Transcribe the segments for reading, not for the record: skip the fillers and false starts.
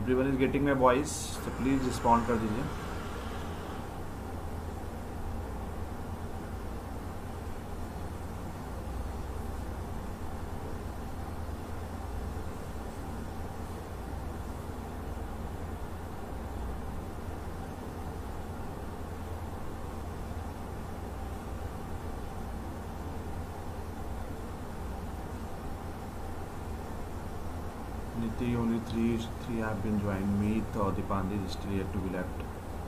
Everyone is getting my voice, तो please respond कर दीजिए। Niti, only three have been joined. Meet or Dipandi is still yet to be left.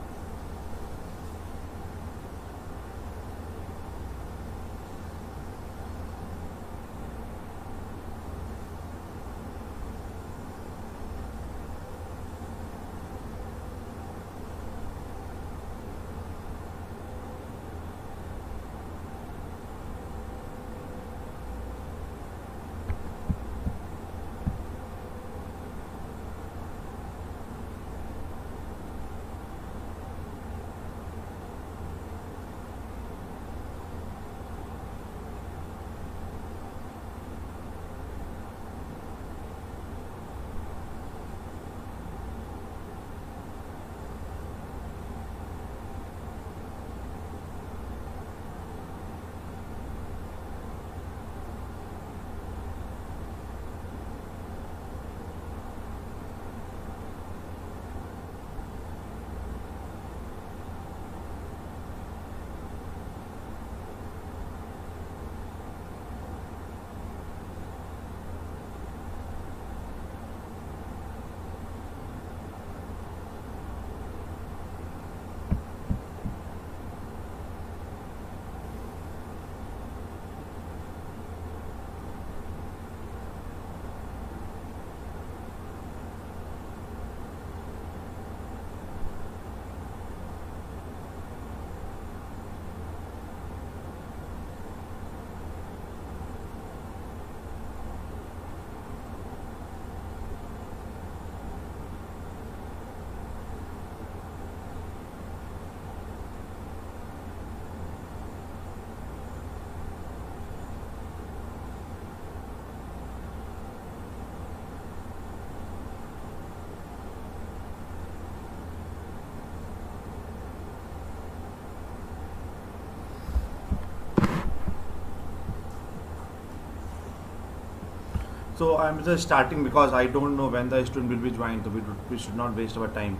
So I'm just starting because I don't know when the student will be joined, so we should not waste our time.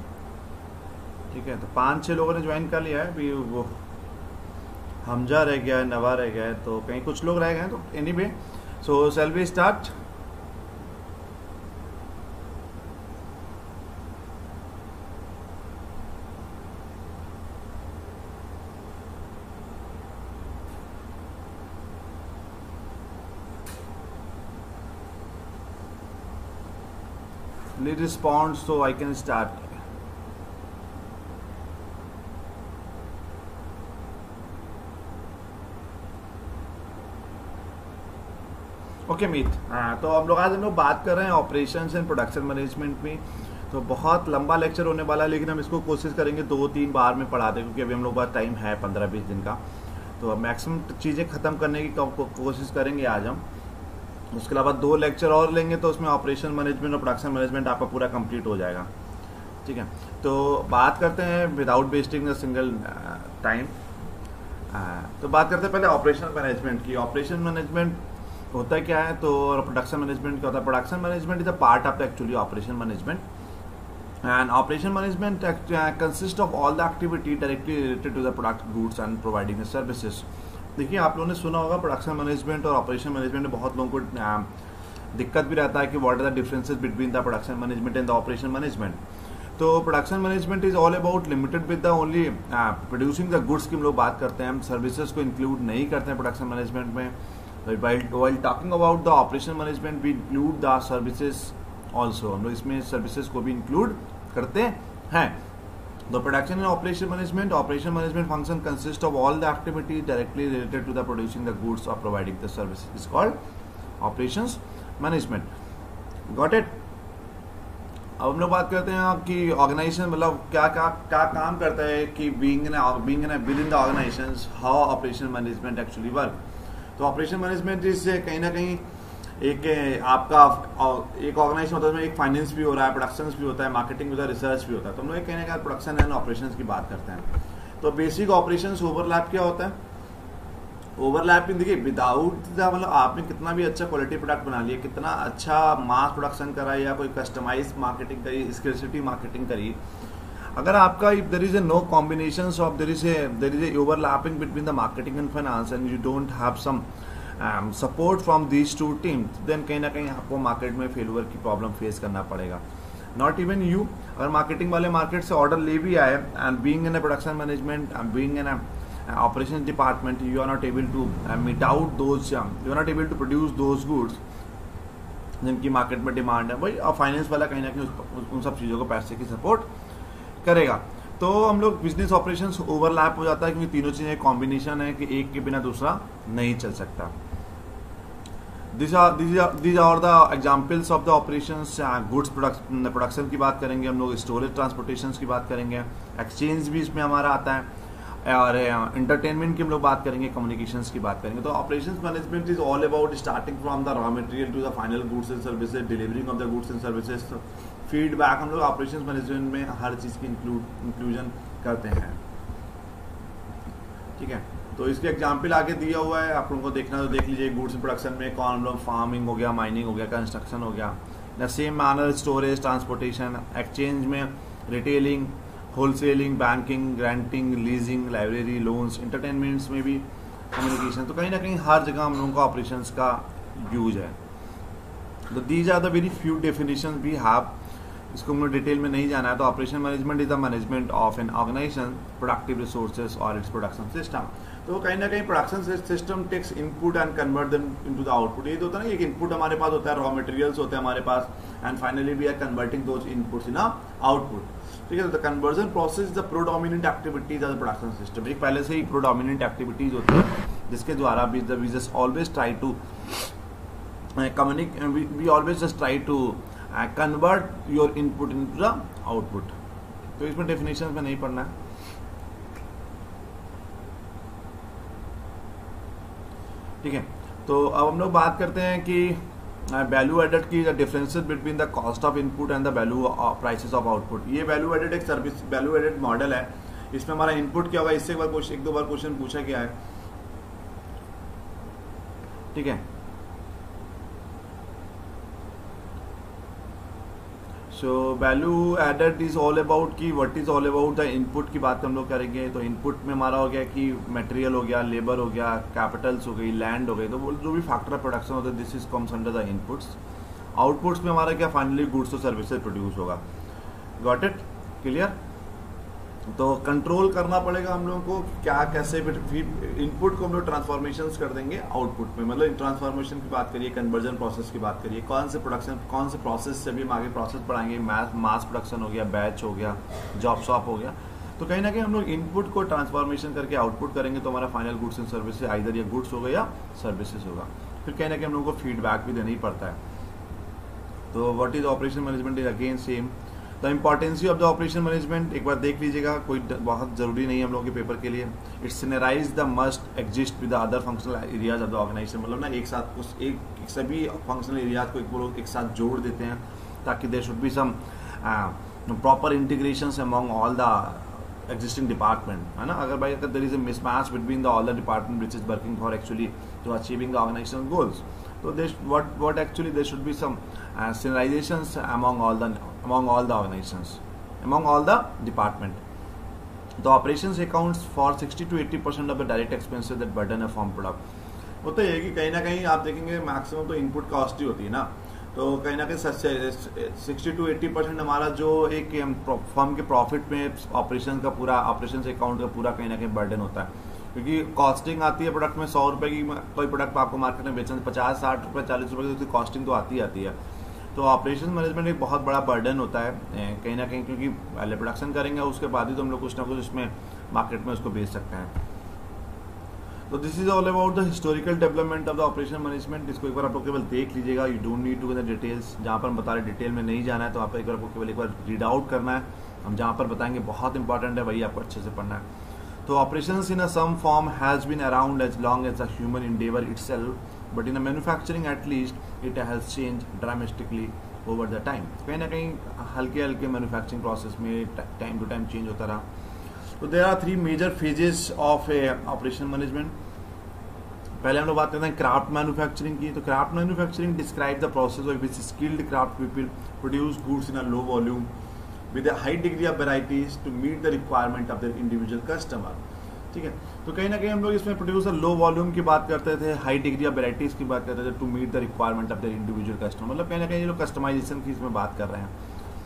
ठीक है, तो 5-6 लोगों ने join कर लिया है। अभी वो हमजा रह गया है, नवा रह गया है, तो कहीं कुछ लोग रह गए हैं। तो anyway, so shall we start? Please respond so I can start. Okay Meet, हाँ, तो हम लोग बात कर रहे हैं ऑपरेशंस एंड प्रोडक्शन मैनेजमेंट में। तो बहुत लंबा लेक्चर होने वाला है, लेकिन हम इसको कोशिश करेंगे 2-3 बार में पढ़ा दें, क्योंकि अभी हम लोग पास टाइम है 15-20 दिन का। तो मैक्सिमम चीज़ें ख़त्म करने की कोशिश करेंगे आज हम। उसके अलावा 2 लेक्चर और लेंगे, तो उसमें ऑपरेशन मैनेजमेंट और प्रोडक्शन मैनेजमेट आपका पूरा कंप्लीट हो जाएगा। ठीक है, तो बात करते हैं without wasting the single time. तो बात करते हैं पहले ऑपरेशन मैनेजमेंट की। ऑपरेशन मैनेजमेंट होता है क्या है, तो प्रोडक्शन मैनेजमेंट क्या होता है? Production management is a part of the actually operation management, and operation management consist of all the activity directly related to the product, goods and providing the services. देखिए, आप लोगों ने सुना होगा प्रोडक्शन मैनेजमेंट और ऑपरेशन मैनेजमेंट में बहुत लोगों को दिक्कत भी रहता है कि what are the differences between the production management and the operation management. तो production management is all about limited with the only producing the goods की हम लोग बात करते हैं, हम सर्विसेज को इंक्लूड नहीं करते हैं प्रोडक्शन मैनेजमेंट में। while talking about the operation management we include the services also, हम लोग इसमें सर्विसेज को भी इंक्लूड करते हैं। The production and operation management function consists of all the activities directly related to the producing the goods or providing the service is called operations management. Got it? अब हम लोग बात करते हैं कि ऑर्गेनाइजेशन मतलब क्या काम करता है, कि being within the organization how operation management actually work. तो ऑपरेशन मैनेजमेंट इज कहीं ना कहीं आपका एक ऑर्गेनाइजेशन होता है उसमें एक फाइनेंस भी हो रहा है, प्रोडक्शन भी होता है, मार्केटिंग भी होता है, रिसर्च भी होता है। तो हम लोग कहने का प्रोडक्शन एंड ऑपरेशंस की बात करते हैं। तो बेसिक ऑपरेशंस ओवरलैप क्या होता है? ओवरलैपिंग देखिए विदाउट मतलब आपने कितना भी अच्छा क्वालिटी प्रोडक्ट बना लिया, कितना अच्छा मास प्रोडक्शन करा या कोई कस्टमाइज मार्केटिंग करी, स्केर्सिटी मार्केटिंग करी, अगर आपका if there is a no combinations of there is a overlapping between the marketing and finance and you don't have some support from these two teams, then कहीं ना कहीं आपको market में failure की problem face करना पड़ेगा। Not even you, अगर marketing वाले मार्केट से ऑर्डर ले भी आए and being in a production management and being in operations department, you are not able to meet out those you are not able to produce those goods जिनकी market में demand है भाई, और finance वाला कहीं ना कहीं उन सब चीज़ों को पैसे की सपोर्ट करेगा। तो हम लोग बिजनेस ऑपरेशंस ओवरलैप हो जाता है क्योंकि तीनों चीज़ें कॉम्बिनेशन है कि एक के बिना दूसरा नहीं चल सकता। these are the examples of the operations। Goods production की बात करेंगे हम लोग, स्टोरेज ट्रांसपोर्टेशन की बात करेंगे, एक्सचेंज भी इसमें हमारा आता है, और इंटरटेनमेंट की हम लोग बात करेंगे, कम्युनिकेशंस की बात करेंगे। तो operations management is all about starting from the raw material to the final goods and services, delivering of the goods and services, feedback. हम लोग ऑपरेशंस मैनेजमेंट में हर चीज़ की इंक्लूजन करते हैं, ठीक है। तो इसके एग्जाम्पल आगे दिया हुआ है, आप लोगों को देखना तो देख लीजिए। गुड्स प्रोडक्शन में कौन हम लोग फार्मिंग हो गया, माइनिंग हो गया, कंस्ट्रक्शन हो गया, the same manner storage transportation, exchange में retailing, wholesaling, banking, granting, leasing, library, loans, entertainments में भी कम्युनिकेशन। तो कहीं ना कहीं हर जगह हम लोगों का ऑपरेशंस का यूज है। तो these are the very few definition we have, इसको हम लोग डिटेल में नहीं जाना है। तो operation management is the management of an organization productive resources और इट्स प्रोडक्शन सिस्टम। तो कहीं ना कहीं production system takes input and convert them into the output. ये तो होता है ना, एक इनपुट हमारे पास होता है, रॉ मटेरियल्स होते हैं हमारे पास, and finally we are converting those inputs in output, ठीक है। The conversion process is the predominant activities of the production system. एक पहले से ही प्रोडोमिनेंट एक्टिविटीज होती है जिसके द्वारा we just always try to we always just try to convert your input into the output. तो इसमें डेफिनेशन में नहीं पढ़ना है, ठीक है। तो अब हम लोग बात करते हैं कि वैल्यू एडेड की differences between the cost of input and the value prices of output. ये वैल्यू एडेड एक सर्विस वैल्यू एडेड मॉडल है। इसमें हमारा इनपुट क्या होगा, इससे एक दो बार क्वेश्चन पूछा गया है, ठीक है। So value added is all about की what is all about the input की बात हम लोग करेंगे। तो इनपुट में हमारा हो गया कि मटेरियल हो गया, लेबर हो गया, कैपिटल्स हो गई, लैंड हो गई, तो जो भी फैक्टर ऑफ प्रोडक्शन होता है this is comes under the inputs. Outputs में हमारा क्या फाइनली गुड्स और सर्विसेज प्रोड्यूस होगा। Got it, clear. तो कंट्रोल करना पड़ेगा हम लोगों को क्या कैसे इनपुट को हम लोग ट्रांसफॉर्मेशंस कर देंगे आउटपुट में। मतलब ट्रांसफॉर्मेशन की बात करिए, कन्वर्जन प्रोसेस की बात करिए, कौन से प्रोसेस से भी हम आगे प्रोसेस पढ़ाएंगे, मास प्रोडक्शन हो गया, बैच हो गया, जॉब शॉप हो गया। तो कहीं ना कहीं हम लोग इनपुट को ट्रांसफॉर्मेशन करके आउटपुट करेंगे तो हमारा final goods and services either या गुड्स होगा या सर्विसेज होगा। फिर कहीं ना कहीं हम लोगों को फीडबैक भी देना ही पड़ता है। तो what is operation management is again same. The importancy of the operation management एक बार देख लीजिएगा, कोई बहुत जरूरी नहीं है हम लोगों के पेपर के लिए। It's synergise the must exist with the other functional areas of the organisation. मतलब ना एक साथ एक सभी फंक्शनल एरियाज को एक साथ जोड़ देते हैं ताकि there should be some proper integrations among all the existing department, है ना। अगर भाई there is a mismatch between all the department which is working for actually to achieving the organizational goals, so what actually there should be some synergizations among all the organizations, among all the department। The operations accounts for 60 to 80% of the direct expenses that burden a firm product। वो तो ये कि कहीं ना कहीं आप देखेंगे maximum तो इनपुट कॉस्ट ही होती है ना। तो कहीं ना कहीं 60 to 80% हमारा जो एक फर्म के प्रॉफिट में ऑपरेशन अकाउंट का पूरा कहीं ना कहीं बर्डन होता है। क्योंकि कॉस्टिंग आती है प्रोडक्ट में 100 रुपए की, कोई प्रोडक्ट आपको मार्केट में बेचना 50, 60 रुपए, 40 रुपए की, तो कॉस्टिंग तो आती है। तो ऑपरेशन मैनेजमेंट एक बहुत बड़ा बर्डन होता है कहीं ना कहीं, क्योंकि पहले प्रोडक्शन करेंगे उसके बाद ही तो हम लोग कुछ ना कुछ इसमें मार्केट में उसको बेच सकते हैं। तो this is all about the historical development of the operation management. इसको एक बार आप लोग केवल देख लीजिएगा, you don't need to the details. जहाँ पर हम बता रहे डिटेल में नहीं जाना है तो आपको एक बार केवल एक बार रीड आउट करना है। हम जहाँ पर बताएंगे बहुत इंपॉर्टेंट है वही आपको अच्छे से पढ़ना है। तो operations in a some form has been around as long as the human endeavour itself. But in manufacturing at least it has change dramatically over the time. कहीं ना कहीं हल्के हल्के मैन्युफैक्चरिंग प्रोसेस में टाइम टू टाइम चेंज होता रहा। तो there are 3 major phases of operation management. पहले हम लोग बात करते हैं क्राफ्ट मैन्युफैक्चरिंग की। तो craft manufacturing describe the process of which skilled craft people produce goods in a low volume with a high degree of varieties to meet the requirement of the individual customer. ठीक है, तो कहीं ना कहीं हम लोग इसमें प्रोड्यूसर लो वॉल्यूम की बात करते थे, हाई डिग्री ऑफ वेराइटीज की बात करते थे to meet the requirement of the individual customer. मतलब कहीं ना कहीं ये लोग कस्टमाइजेशन की इसमें बात कर रहे हैं।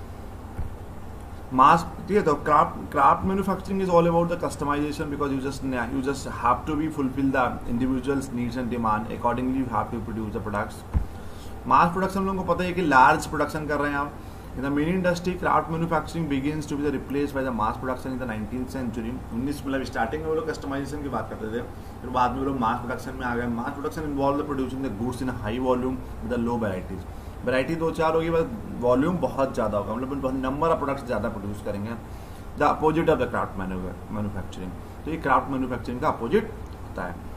मास, ठीक है, तो craft manufacturing is all about the customisation because you just have to be fulfil the individuals needs and demand accordingly you have to produce the products. Mass production हम लोगों को पता है कि लार्ज प्रोडक्शन कर रहे हैं आप। In the main industry, craft manufacturing begins to be replaced by the mass production in the 19th century. 19 मतलब स्टार्टिंग में वो लोग कस्टमाइजेशन की बात करते थे, फिर बाद में वो लोग मास प्रोडक्शन में आ गए। Mass production involve the producing the goods in high volume with the low varieties. Variety 2-4 होगी, बस वॉल्यूम बहुत ज़्यादा होगा, मतलब नंबर ऑफ प्रोडक्ट्स ज़्यादा प्रोड्यूस करेंगे। The opposite of the craft manufacturing. तो ये क्राफ्ट मैन्युफैक्चरिंग का अपोजिट होता है।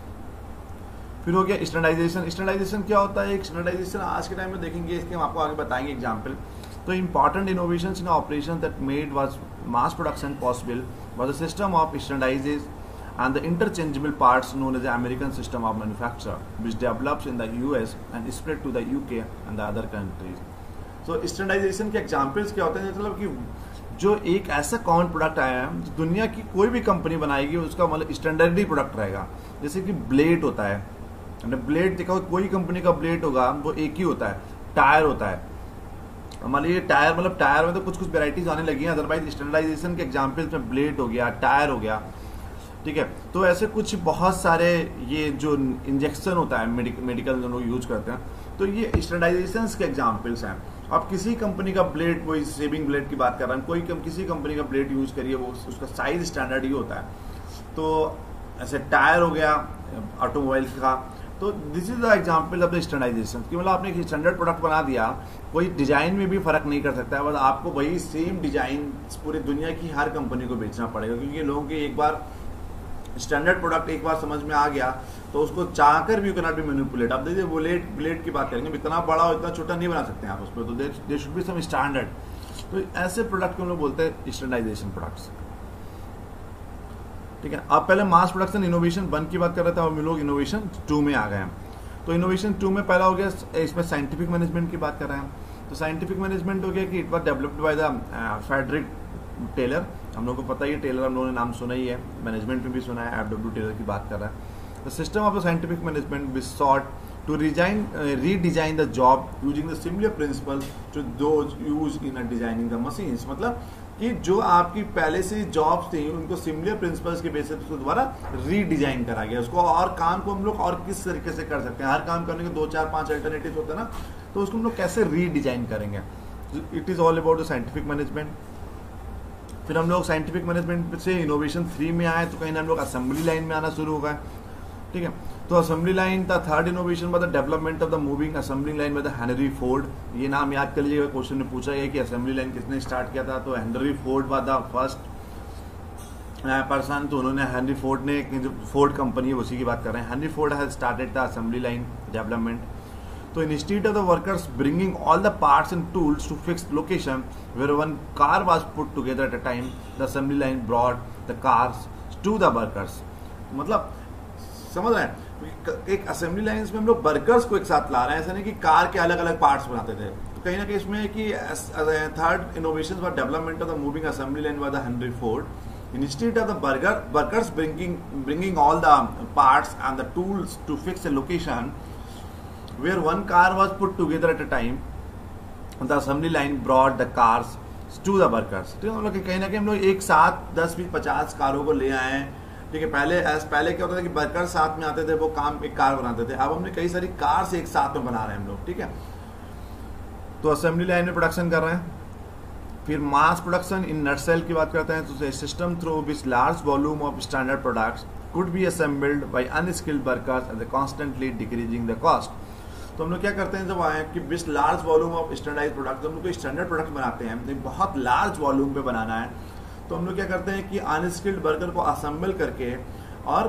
फिर हो गया स्टैंडर्डाइजेशन। स्टैंडर्डाइजेशन क्या होता है? स्टैंडर्डाइजेशन आज के टाइम में देखेंगे, इसके हम आपको आगे बताएंगे एग्जाम्पल। तो important innovations in operations that made was mass production possible was a system of standardized and the interchangeable parts known as the American system of manufacture, which develops in the US and spread to the UK and the other countries. So standardization के examples क्या होते हैं? मतलब कि जो एक ऐसा common product आया है, दुनिया की कोई भी कंपनी बनाएगी उसका मतलब स्टैंडर्ड प्रोडक्ट रहेगा। जैसे कि ब्लेड होता है, हमने ब्लेड देखा, कोई कंपनी का ब्लेड होगा वो एक ही होता है। टायर होता है, मान लीजिए टायर, मतलब टायर में तो कुछ वेराइटीज आने लगी हैं, अदरवाइज स्टैंडर्डाइजेशन के एग्जांपल्स में ब्लेड हो गया, टायर हो गया। ठीक है, तो ऐसे कुछ बहुत सारे ये जो इंजेक्शन होता है मेडिकल जो लोग यूज करते हैं, तो ये स्टैंडर्डाइजेशन के एग्जांपल्स हैं। अब किसी कंपनी का ब्लेड, कोई शेविंग ब्लेड की बात कर रहा है, किसी कंपनी का ब्लेड यूज करिए, वो उसका साइज स्टैंडर्ड ही होता है। तो ऐसे टायर हो गया ऑटोमोबाइल का, तो this is the example of the standardisation कि मतलब आपने एक स्टैंडर्ड प्रोडक्ट बना दिया, कोई डिजाइन में भी फर्क नहीं कर सकता है, बस आपको वही सेम डिजाइन पूरी दुनिया की हर कंपनी को बेचना पड़ेगा, क्योंकि लोगों के एक बार स्टैंडर्ड प्रोडक्ट एक बार समझ में आ गया तो उसको चाहकर भी you can not be manipulate. अब देखिए ब्लेड की बात करेंगे, इतना बड़ा और इतना छोटा नहीं बना सकते हैं आप उसमें, तो there should be some standard. तो ऐसे प्रोडक्ट को हम लोग बोलते हैं स्टैंडर्डाइजेशन प्रोडक्ट्स। ठीक है, अब पहले मास प्रोडक्शन इनोवेशन 1 की बात कर रहे थे, हम लोग इनोवेशन 2 में आ गए हैं। तो इनोवेशन 2 में पहला हो गया, इसमें साइंटिफिक मैनेजमेंट की बात कर रहे हैं। तो साइंटिफिक मैनेजमेंट हो गया कि it was developed by the Frederick Taylor. हम लोग को पता ही है, टेलर हम लोगों ने नाम सुना ही है, मैनेजमेंट में भी सुना है, FW टेलर की बात कर रहा है। The system of the scientific management which sought to redesign the job using the similar principles to those use in designing the machines. मतलब कि जो आपकी पहले से जॉब्स थी उनको सिमिलर प्रिंसिपल्स के बेसिस पे दोबारा रीडिजाइन करा गया उसको, और काम को हम लोग और किस तरीके से कर सकते हैं। हर काम करने के 2-4-5 अल्टरनेटिव होते हैं ना, तो उसको हम लोग कैसे रीडिजाइन करेंगे। It is all about the scientific management. फिर हम लोग साइंटिफिक मैनेजमेंट से इनोवेशन 3 में आए, तो कहीं ना हम लोग असेंबली लाइन में आना शुरू हो गए। ठीक है, तो assembly line the third innovation by the development of the moving assembly line by the Henry Ford. ये नाम याद कर लीजिएगा, क्वेश्चन में पूछा गया कि असेंबली लाइन किसने स्टार्ट किया था, तो Henry Ford was the first person. तो उन्होंने, हेनरी फोर्ड ने, जो फोर्ड कंपनी है उसी की बात कर रहे हैं, Henry Ford has started the assembly line development. तो institute of the workers bringing all the parts and tools to fix location where one car was put together at a time, the assembly line brought the cars to the workers. मतलब समझ रहे हैं, एक assembly line में हम लोग workers को एक साथ ला रहे हैं, ऐसा नहीं कि कार के अलग अलग पार्ट्स बनाते थे। तो कहीं ना कहीं इसमें कि third innovation for development of the moving assembly line by the Henry Ford. Institute of the workers bringing all the parts and the tools to fix a location where one car was put together at a time, the assembly line brought the cars to the workers। ठीक है, मतलब कहीं ना कहीं हम लोग एक साथ 10-20-50 कारों को ले आए हैं। ठीक है, पहले क्या होता था कि वर्कर साथ में आते थे, वो काम एक कार बनाते थे, अब हमने कई सारी कार से एक साथ में बना रहे हैं हम लोग। ठीक है, तो असेंबली लाइन में प्रोडक्शन कर रहे हैं। फिर मास प्रोडक्शन इन नटसेल की बात करते हैं, तो system through which large volume of standard products could be assembled by unskilled workers and constantly decreasing the cost. तो हम लोग क्या करते हैं, जब आए कि which large volume of standardise product, तो हम लोग स्टैंडर्ड प्रोडक्ट बनाते हैं, बहुत लार्ज वॉल्यूम पे बनाना है, तो हम लोग क्या करते हैं कि अनस्किल्ड वर्कर को असेंबल करके और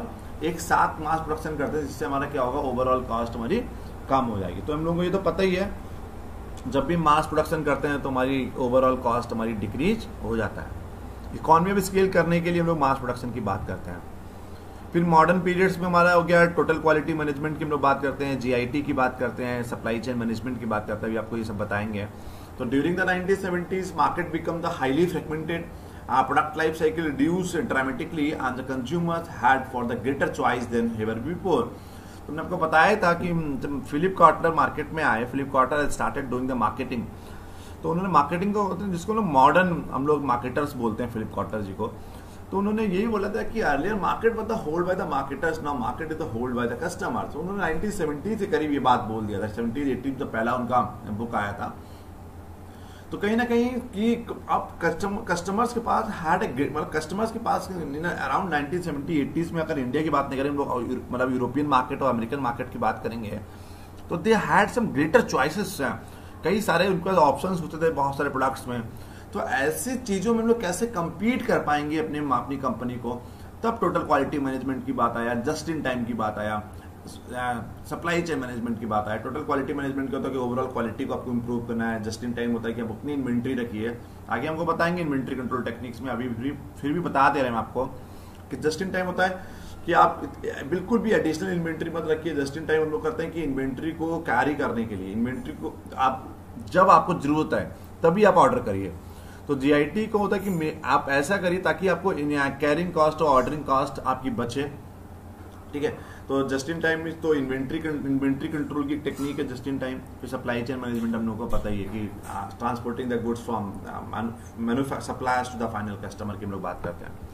एक साथ मास प्रोडक्शन करते हैं, जिससे हमारा क्या होगा, ओवरऑल कॉस्ट हमारी कम हो जाएगी। तो हम लोगों को ये तो पता ही है, जब भी मास प्रोडक्शन करते हैं तो हमारी ओवरऑल कॉस्ट हमारी डिक्रीज हो जाता है। इकोनॉमी ऑफ स्केल करने के लिए हम लोग मास प्रोडक्शन की बात करते हैं। फिर मॉडर्न पीरियड्स में हमारा हो गया टोटल क्वालिटी मैनेजमेंट की हम लोग बात करते हैं, जीआईटी की बात करते हैं, सप्लाई चेन मैनेजमेंट की बात करते हैं, अभी आपको ये सब बताएंगे। तो during the 1970s market become the highly fragmented, product life cycle reduced dramatically and the consumers had for the greater choice than ever before। तो मैंने आपको बताया था कि जब फिलिप कॉटलर मार्केट में आए, Philip Kotler started doing the marketing, तो उन्होंने मार्केटिंग को, जिसको लोग मॉडर्न हम लोग मार्केटर्स बोलते हैं फिलिप कॉटलर जी को, तो उन्होंने यही बोला था कि earlier market was the hold by the marketers, now market is the hold by the customers. तो उन्होंने 1970 से करीब ये बात बोल दिया था, 70-80 तो पहला उनका बुक आया था। तो कहीं ना कहीं कि अब कस्टमर्स के पास मतलब कस्टमर्स के पास अराउंड 1970-80s में, अगर इंडिया की बात नहीं करें, मतलब यूरोपियन मार्केट और अमेरिकन मार्केट की बात करेंगे, तो they had some greater choices, कई सारे उनके पास ऑप्शंस होते थे बहुत सारे प्रोडक्ट्स में। तो ऐसी चीजों में हम लोग कैसे compete कर पाएंगे अपनी कंपनी को, तब टोटल क्वालिटी मैनेजमेंट की बात आया, जस्ट इन टाइम की बात आया, सप्लाई चेन मैनेजमेंट की बात आया। टोटल क्वालिटी मैनेजमेंट क्या होता है कि ओवरऑल क्वालिटी को आपको इंप्रूव करना है, जस्ट इन टाइम होता है कि आप अपनी इन्वेंट्री रखिए, आगे हमको बताएंगे इन्वेंट्री कंट्रोल टेक्निक्स में, अभी फिर भी बता दे रहे हैं आपको कि जस्ट इन टाइम होता है कि आप बिल्कुल भी एडिशनल इन्वेंट्री मत रखिए। जस्ट इन टाइम हम लोग करते हैं कि इन्वेंट्री को कैरी करने के लिए, इन्वेंट्री को आप जब आपको जरूरत है तभी आप ऑर्डर करिए। तो जीआईटी को होता है कि आप ऐसा करिए ताकि आपको कैरिंग कॉस्ट और ऑर्डरिंग कॉस्ट आपकी बचे, ठीक है। तो जस्ट इन टाइम तो इन्वेंट्री कंट्रोल की टेक्निक है जस्ट इन टाइम। फिर सप्लाई चेन मैनेजमेंट हम लोगों को पता ही है कि transporting the goods from manufacture suppliers to the final customer की हम लोग बात करते हैं।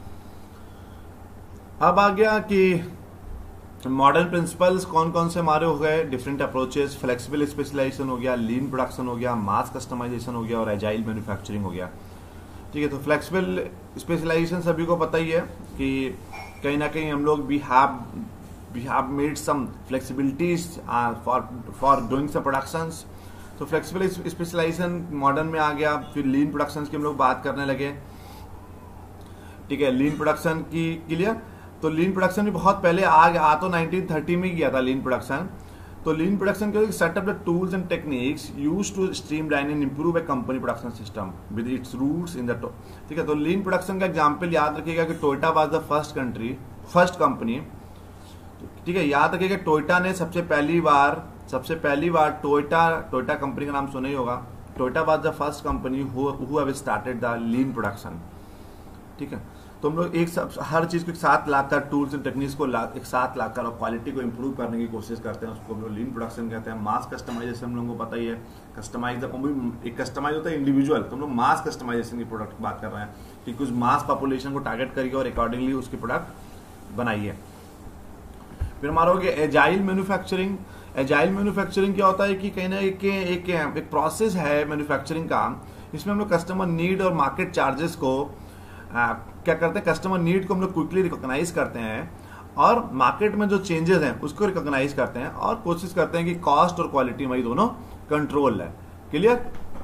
अब आ गया कि मॉडर्न प्रिंसिपल्स कौन कौन से हमारे हो गए, डिफरेंट अप्रोचेस, फ्लेक्सिबल स्पेशलाइजेशन हो गया, लीन प्रोडक्शन हो गया, मास कस्टमाइजेशन हो गया और एजाइल मैन्युफैक्चरिंग हो गया, ठीक है। तो फ्लेक्सिबल स्पेशलाइजेशन सभी को पता ही है कि कहीं ना कहीं हम लोग we have made some flexibilities for doing some productions. तो फ्लेक्सिबल स्पेशलाइजेशन मॉडर्न में आ गया। फिर लीन प्रोडक्शन की हम लोग बात करने लगे, ठीक है। लीन प्रोडक्शन की क्लियर, तो लीन प्रोडक्शन भी बहुत पहले आ तो 1930 में गया था लीन प्रोडक्शन। तो लीन प्रोडक्शन के setup the tools and techniques used to streamline and improve a company production system with its roots in the ठीक है। तो लीन प्रोडक्शन का एग्जांपल याद रखिएगा कि Toyota was the first company, ठीक है। याद रखिएगा टोयोटा ने सबसे पहली बार टोयोटा कंपनी का नाम सुना ही होगा। Toyota was the first company who have started the lean production, ठीक है। तो हम लोग हर चीज को एक साथ लाकर, टूल्स एंड टेक्निक्स को एक साथ लाकर और क्वालिटी को इंप्रूव करने की कोशिश करते हैं, उसको हम लोग लीन प्रोडक्शन कहते हैं। मास कस्टमाइजेशन हम लोगों को पता ही है, एक कस्टमाइज होता है इंडिविजुअल, तो हम लोग मास कस्टमाइजेशन की प्रोडक्ट की बात कर रहे हैं कि कुछ मास पॉपुलेशन को टारगेट करिए और अकॉर्डिंगली उसकी प्रोडक्ट बनाइए। फिर हमारा हो गया एजाइल मैन्युफैक्चरिंग। एजाइल मैन्युफैक्चरिंग क्या होता है कि कहीं ना एक प्रोसेस है मैन्युफैक्चरिंग का, इसमें हम लोग कस्टमर नीड और मार्केट चार्जेस को क्या करते हैं, कस्टमर नीड को हम लोग क्विकली रिकॉग्नाइज करते हैं और मार्केट में जो चेंजेस हैं उसको रिकॉग्नाइज करते हैं और कोशिश करते हैं कि कॉस्ट और क्वालिटी में दोनों कंट्रोल है। क्लियर।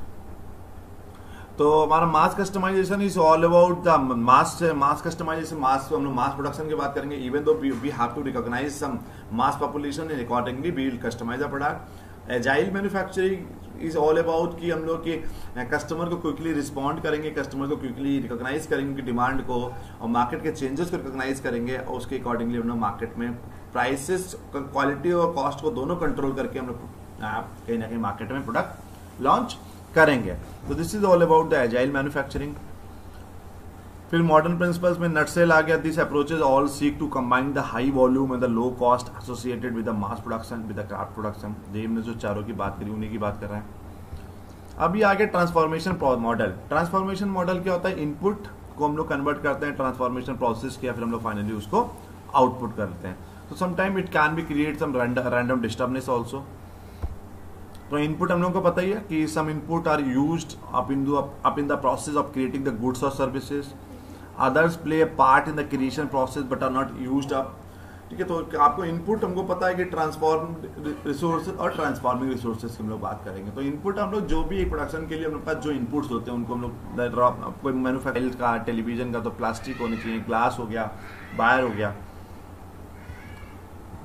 तो हमारा mass customisation is all about the mass customisation. हम लोग मास प्रोडक्शन की बात करेंगे, even though we have to recognise some mass population and accordingly we will customise the product. Agile manufacturing is all about कि हम लोग के customer को क्विकली रिस्पॉन्ड करेंगे, कस्टमर को क्विकली रिकॉग्नाइज करेंगे उनकी डिमांड को और मार्केट के चेंजेस को रिकॉग्नाइज करेंगे और उसके अकॉर्डिंगली हम लोग मार्केट में प्राइसेस, क्वालिटी और कॉस्ट को दोनों कंट्रोल करके हम लोग कहीं ना कहीं मार्केट में प्रोडक्ट लॉन्च करेंगे। तो this is all about the agile manufacturing. फिर मॉडर्न प्रिंसिपल्स में नटसेल आ गया, this approaches all seek to combine the high volume and the low cost associated with the mass production with the craft production. ये हमने जो चारों की बात करी उन्हीं की बात कर रहे हैं। अभी आगे ट्रांसफॉर्मेशन मॉडल। ट्रांसफॉर्मेशन मॉडल क्या होता है, इनपुट को हम लोग कन्वर्ट करते हैं ट्रांसफॉर्मेशन प्रोसेस किया, फिर हम लोग फाइनली उसको आउटपुट करते हैं। तो sometime it can be create some random disturbance also. तो इनपुट हम लोगों को पता ही है कि some input are used up in the process of creating the goods और services. Others play a part in the creation process but are not used up, ठीक है। तो आपको इनपुट हमको पता है कि ट्रांसफॉर्म रिसोर्सेज और ट्रांसफॉर्मिंग रिसोर्सेज की हम लोग बात करेंगे। तो इनपुट हम लोग जो भी प्रोडक्शन के लिए हम लोग पास जो इनपुट्स होते हैं उनको हम लोग कोई मैन्युफैक्चरिंग का, टेलीविजन का तो प्लास्टिक होनी चाहिए, ग्लास हो गया, वायर हो गया,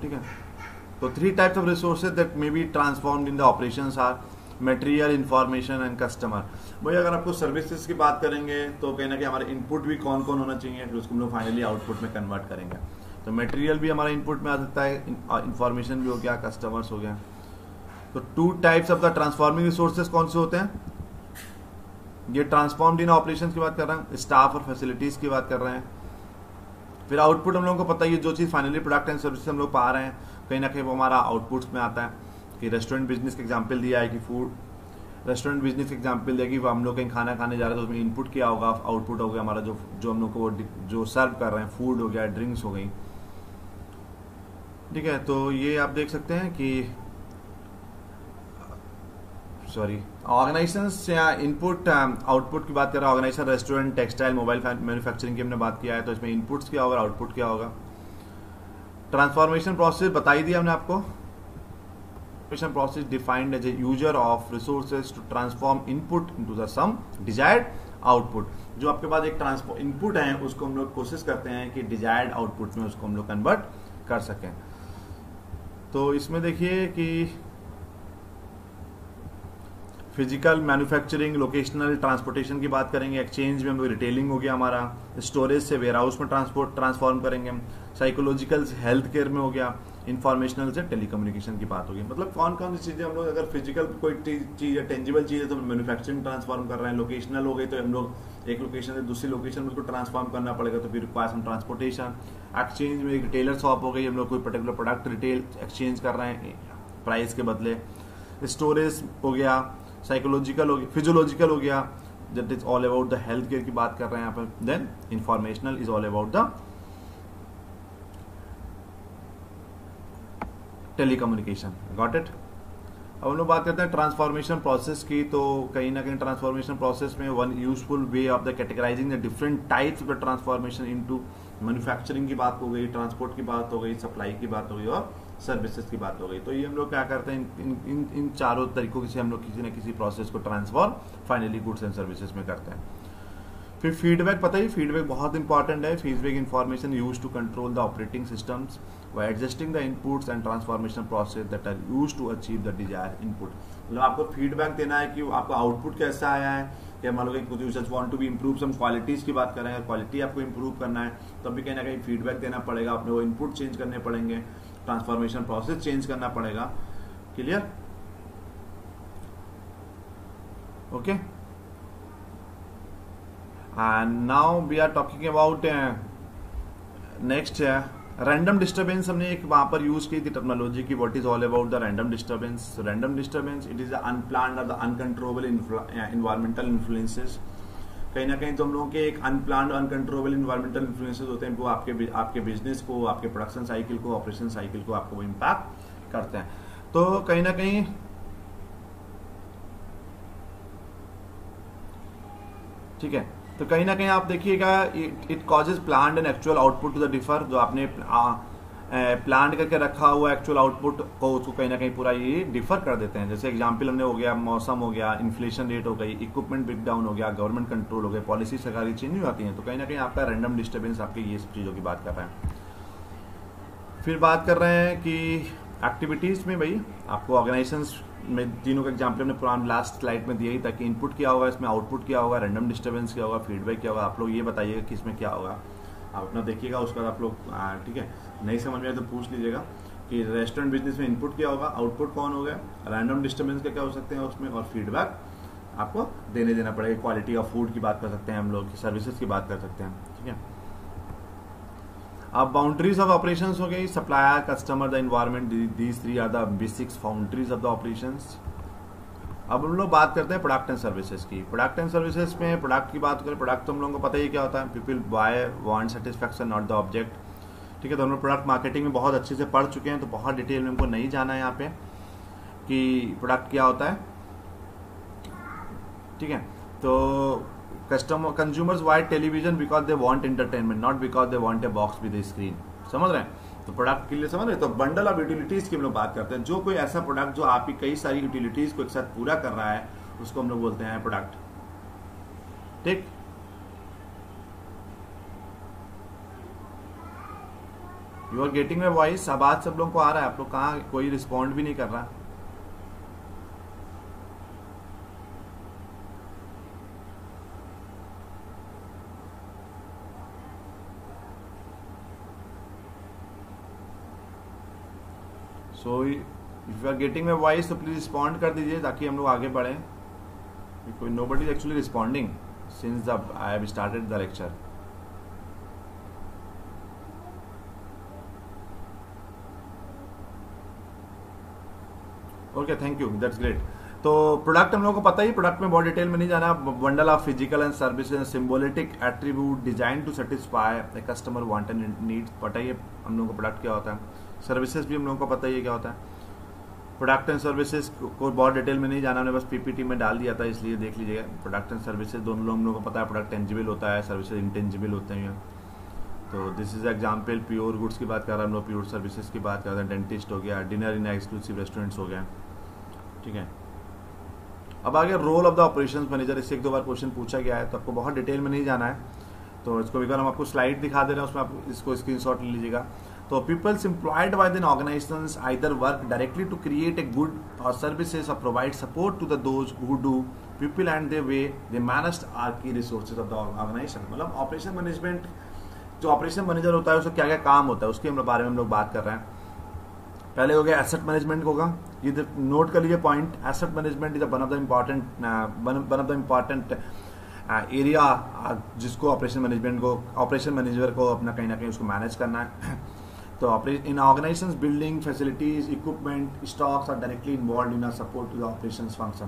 ठीक है। तो 3 types of resources that may be transformed in the operations are material, information and customer. भाई अगर आपको सर्विसेज की बात करेंगे तो कहीं ना कहीं हमारे इनपुट भी कौन कौन होना चाहिए, फिर उसको हम लोग फाइनली आउटपुट में कन्वर्ट करेंगे। तो मटेरियल भी हमारा इनपुट में आ सकता है, इंफॉर्मेशन भी हो गया, कस्टमर्स हो गया। तो 2 types of the transforming resources कौन से होते हैं? ये ट्रांसफॉर्म्ड इन ऑपरेशंस की बात कर रहे हैं, स्टाफ और फैसिलिटीज की बात कर रहे हैं। फिर आउटपुट हम लोगों को पता ही है, जो चीज़ फाइनली प्रोडक्ट एंड सर्विस हम लोग पा रहे हैं कहीं ना कहीं वो हमारा आउटपुट्स में आता है। कि रेस्टोरेंट बिजनेस का एग्जांपल दिया है कि फूड रेस्टोरेंट बिजनेस का एग्जांपल दिया कि हम लोग कहीं खाना खाने जा रहे हैं तो उसमें इनपुट क्या होगा, आउटपुट हो गया हमारा जो हम लोग को जो सर्व कर रहे हैं, फूड हो गया, ड्रिंक्स हो गई। ठीक है, तो ये आप देख सकते हैं कि ऑर्गेनाइजेशंस या इनपुट आउटपुट की बात कर रहा है। Organisation restaurant, textile, mobile manufacturing की हमने बात किया है, तो इसमें इनपुट्स क्या होगा, आउटपुट क्या होगा। ट्रांसफॉर्मेशन प्रोसेस बता ही दिया हमने आपको। Transformation process defined as a user of resources to transform input into the some desired output. जो आपके पास एक इनपुट है उसको हम लोग कोशिश करते हैं कि डिजायर्ड आउटपुट में उसको हम लोग कन्वर्ट कर सकें। तो इसमें देखिए कि फिजिकल, मैन्युफैक्चरिंग, लोकेशनल, ट्रांसपोर्टेशन की बात करेंगे। एक्सचेंज में हम रिटेलिंग हो गया हमारा, स्टोरेज से वेयर हाउस में ट्रांसफॉर्म करेंगे हम। साइकोलॉजिकल से हेल्थ केयर में हो गया, इंफॉर्मेशनल से टेलीकम्युनिकेशन की बात होगी। मतलब कौन कौन सी चीजें हम लोग, अगर फिजिकल कोई चीज है, टेंजिबल चीज है तो मैन्युफैक्चरिंग ट्रांसफॉर्म कर रहे हैं। लोकेशनल हो गई तो हम लोग एक लोकेशन से दूसरी लोकेशन में उसको ट्रांसफॉर्म करना पड़ेगा, तो फिर पास हम ट्रांसपोर्टेशन। एक्सचेंज में एक रिटेलर शॉप हो गई, हम लोग कोई पर्टिकुलर प्रोडक्ट रिटेल एक्सचेंज कर रहे हैं प्राइस के बदले। स्टोरेज हो गया, साइकोलॉजिकल हो गया, फिजियोलॉजिकल हो गया, that is all about the health care की बात कर रहे हैं यहाँ पर। Then informational is all about the telecommunication. Got it. अब हम लोग बात करते हैं ट्रांसफॉर्मेशन प्रोसेस की। तो कहीं ना कहीं ट्रांसफॉर्मेशन प्रोसेस में one useful way of the categorising the different types of the transformation into manufacturing की बात हो गई, ट्रांसपोर्ट की बात हो गई, सप्लाई की बात हो गई और सर्विसेज की बात हो गई। तो ये हम लोग क्या करते हैं, इन चारों तरीकों से हम लोग किसी न किसी प्रोसेस को transform finally goods and services में करते हैं। फिर फीडबैक, पता ही फीडबैक बहुत इंपॉर्टेंट है। Feedback information use to control the operating systems by adjusting the inputs and transformation process that are used to achieve the desired input। मतलब आपको फीडबैक देना है कि आपका आउटपुट कैसा आया है, क्या मान लो कि कुछ users want to be improve some qualities की बात कर रहे हैं, क्वालिटी आपको इम्प्रूव करना है तो अभी कहीं ना कहीं फीडबैक देना पड़ेगा, अपने वो इनपुट चेंज करने पड़ेंगे, ट्रांसफॉर्मेशन प्रोसेस चेंज करना पड़ेगा। Clear? Okay, and now we are talking about next random disturbance. हमने एक वहां पर यूज की थी टेक्नोलॉजी की, what is all about the random disturbance. Random disturbance it is unplanned और द अनकंट्रोलेबल इन्वायरमेंटल इन्फ्लुएंसेस। कहीं ना कहीं तो हम लोगों के एक अनप्लान्ड अनकंट्रोलेबल इन्वायरमेंटल इन्फ्लुएंसेस होते हैं, वो आपके बिजनेस को, आपके प्रोडक्शन साइकिल को, ऑपरेशन साइकिल को आपको इम्पैक्ट करते हैं। तो कहीं ना कहीं ठीक है, तो कहीं ना कहीं आप देखिएगा it causes planned and actual output to the differ. जो आपने प्लान करके रखा हुआ एक्चुअल आउटपुट को उसको कहीं ना कहीं पूरा ये डिफर कर देते हैं। जैसे एग्जांपल हमने हो गया, मौसम हो गया, इन्फ्लेशन रेट हो गई, इक्विपमेंट ब्रेकडाउन हो गया, गवर्नमेंट कंट्रोल हो गया, पॉलिसी सरकारी चेंज हो जाती है। तो कहीं ना कहीं आपका रैंडम डिस्टर्बेंस आपकी ये सब चीज़ों की बात कर रहे हैं। फिर बात कर रहे हैं कि एक्टिविटीज़ में भाई आपको ऑर्गेनाइजेशंस में तीनों का एग्जाम्पल हमने पुराना लास्ट स्लाइड में दिया ही था कि इनपुट क्या होगा, इसमें आउटपुट क्या होगा, रैंडम डिस्टर्बेंस क्या होगा, फीडबैक क्या होगा। आप लोग ये बताइएगा कि इसमें क्या होगा, आप अपना देखिएगा, उसके बाद आप लोग ठीक है नहीं समझ में आए तो पूछ लीजिएगा कि रेस्टोरेंट बिजनेस में इनपुट क्या होगा, आउटपुट कौन हो गया, रैंडम डिस्टर्बेंस क्या हो सकते हैं उसमें, और फीडबैक आपको देना पड़ेगा। क्वालिटी ऑफ फूड की बात कर सकते हैं हम लोग, सर्विसेज की बात कर सकते हैं। ठीक है, अब बाउंड्रीज ऑफ ऑपरेशंस हो गई, supplier, customer, the environment, these three are the basic boundaries of the operations. अब हम लोग बात करते हैं प्रोडक्ट एंड सर्विसेज की। प्रोडक्ट एंड सर्विसेज में प्रोडक्ट की बात करें, प्रोडक्ट तो हम लोगों को पता ही क्या होता है, people buy want satisfaction not the object. ठीक है, तो हम लोग प्रोडक्ट मार्केटिंग में बहुत अच्छे से पढ़ चुके हैं, तो बहुत डिटेल में हमको नहीं जाना है यहाँ पे कि प्रोडक्ट क्या होता है। ठीक है, तो consumers why television because they want entertainment, not because they want a box with a screen. समझ रहे हैं? तो प्रोडक्ट के लिए समझ रहे हैं। तो बंडल ऑफ यूटिलिटीज की हम लोग बात करते हैं, जो कोई ऐसा प्रोडक्ट जो आपकी कई सारी यूटिलिटीज को एक साथ पूरा कर रहा है उसको हम लोग बोलते हैं प्रोडक्ट। ठीक, you are getting my voice? आवाज सब लोगों को आ रहा है? आप लोग कहाँ, कोई रिस्पॉन्ड भी नहीं कर रहा। So if you are getting my voice तो प्लीज रिस्पॉन्ड कर दीजिए ताकि हम लोग आगे बढ़ें। कोई nobody is actually responding since the I have started the lecture. Okay, thank you, that's great. तो प्रोडक्ट हम लोगों को पता ही, प्रोडक्ट में बहुत डिटेल में नहीं जाना। Bundle of physical and services symbolic attribute design to satisfy the customer want and needs. पता ही है हम लोगों को प्रोडक्ट क्या होता है। सर्विसेज भी हम लोगों को पता ही है क्या होता है। प्रोडक्ट एंड सर्विसेज को बहुत डिटेल में नहीं जाना, हमने बस पीपीटी में डाल दिया था, इसलिए देख लीजिएगा। प्रोडक्ट एंड सर्विसेज दोनों हम लोगों को पता है। प्रोडक्ट टेंजिबल होता है, सर्विसेज इंटेंजिबल होते हैं। तो this is example, pure goods की बात कर रहा है हम लोग, प्योर सर्विसेज की बात कर रहे हैं। डेंटिस्ट हो गया, डिनर इन एक्सक्लूसिव रेस्टोरेंट्स हो गया, ठीक है। अब आगे role of the operations manager, इससे एक दो बार क्वेश्चन पूछा गया है, तो आपको बहुत डिटेल में नहीं जाना है। तो इसको भी हम आपको स्लाइड दिखा दे रहे हैं, उसमें आप इसको स्क्रीनशॉट ले लीजिएगा। तो peoples employed by the organisations either work directly to create a good और सर्विसेज और provide support to the those who do people and they way they manage are key resources of the organisation. मतलब operation management, जो operation manager होता है उसका क्या क्या काम होता है उसके बारे में हम लोग बात कर रहे हैं। पहले हो गया एसेट मैनेजमेंट होगा, ये नोट कर लीजिए point. Asset management is one of the important area जिसको ऑपरेशन मैनेजर को अपना कहीं ना कहीं उसको मैनेज करना है। तो in organisations building facilities equipment stocks are directly involve in support to the operations function.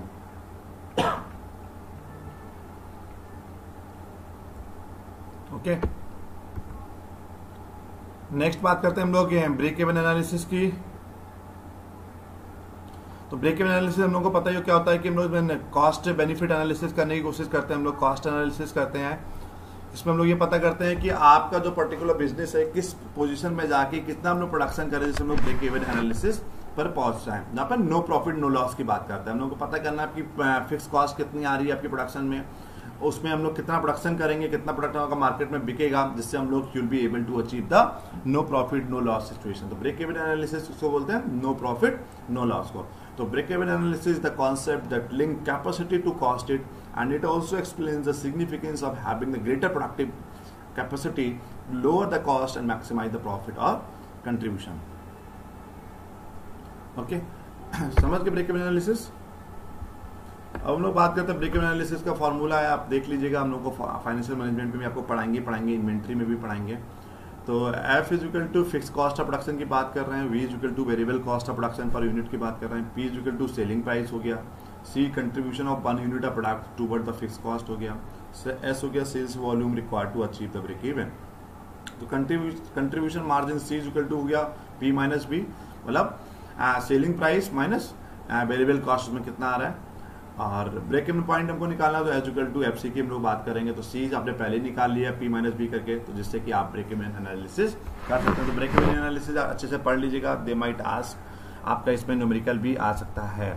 Okay, next बात करते हैं हम लोग ब्रेक इवन एनालिसिस की। तो ब्रेक इवन एनालिसिस हम लोग को पता ही क्या होता है कि हम लोग कॉस्ट बेनिफिट एनालिसिस करने की कोशिश करते हैं। हम लोग कॉस्ट एनालिसिस करते हैं, इसमें हम लोग ये पता करते हैं कि आपका जो पर्टिकुलर बिजनेस है किस पोजीशन में जाके कितना हम लोग प्रोडक्शन करें, जिससे हम लोग ब्रेक इवन एनालिसिस पर पहुंच जाए। यहाँ पर नो प्रॉफिट नो लॉस की बात करते हैं। हम लोग को पता करना है आपकी फिक्स कॉस्ट कितनी आ रही है आपकी प्रोडक्शन में, उसमें हम लोग कितना प्रोडक्शन करेंगे, कितना प्रोडक्ट का मार्केट में बिकेगा, जिससे हम लोग will be able to achieve the no profit no loss situation. तो ब्रेक इवन एनालिसिस उसको बोलते हैं नो प्रॉफिट नो लॉस को। तो break even analysis the concept that link capacity to cost it and it also explains the significance of having the greater productive capacity, lower the cost and maximise the profit और contribution. Okay, समझ के break even analysis. अब हम लोग बात करते हैं break even analysis का फॉर्मूला है, आप देख लीजिएगा। हम लोग को फाइनेंशियल मैनेजमेंट में भी आपको पढ़ाएंगे, इन्वेंट्री में भी पढ़ाएंगे। तो F is equal to fix cost of production की बात कर रहे हैं, V is equal to variable cost of production per unit की बात कर रहे हैं, P is equal to selling price हो गया, C contribution of 1 unit of product toward the fix cost हो गया, S हो गया sales volume required to achieve the break even. तो contribution margin C is equal to हो गया P minus B, मतलब selling price minus variable cost में कितना आ रहा है। और ब्रेक इवन पॉइंट हमको निकालना तो एज इक्वल टू FC की हम लोग बात करेंगे। तो C आपने पहले निकाल लिया P माइनस B करके, तो जिससे कि आप ब्रेक इवन एनालिसिस कर सकते हैं। तो ब्रेक इवन एनालिसिस अच्छे से पढ़ लीजिएगा, दे माइट आस्क, आपका इसमें न्यूमेरिकल भी आ सकता है।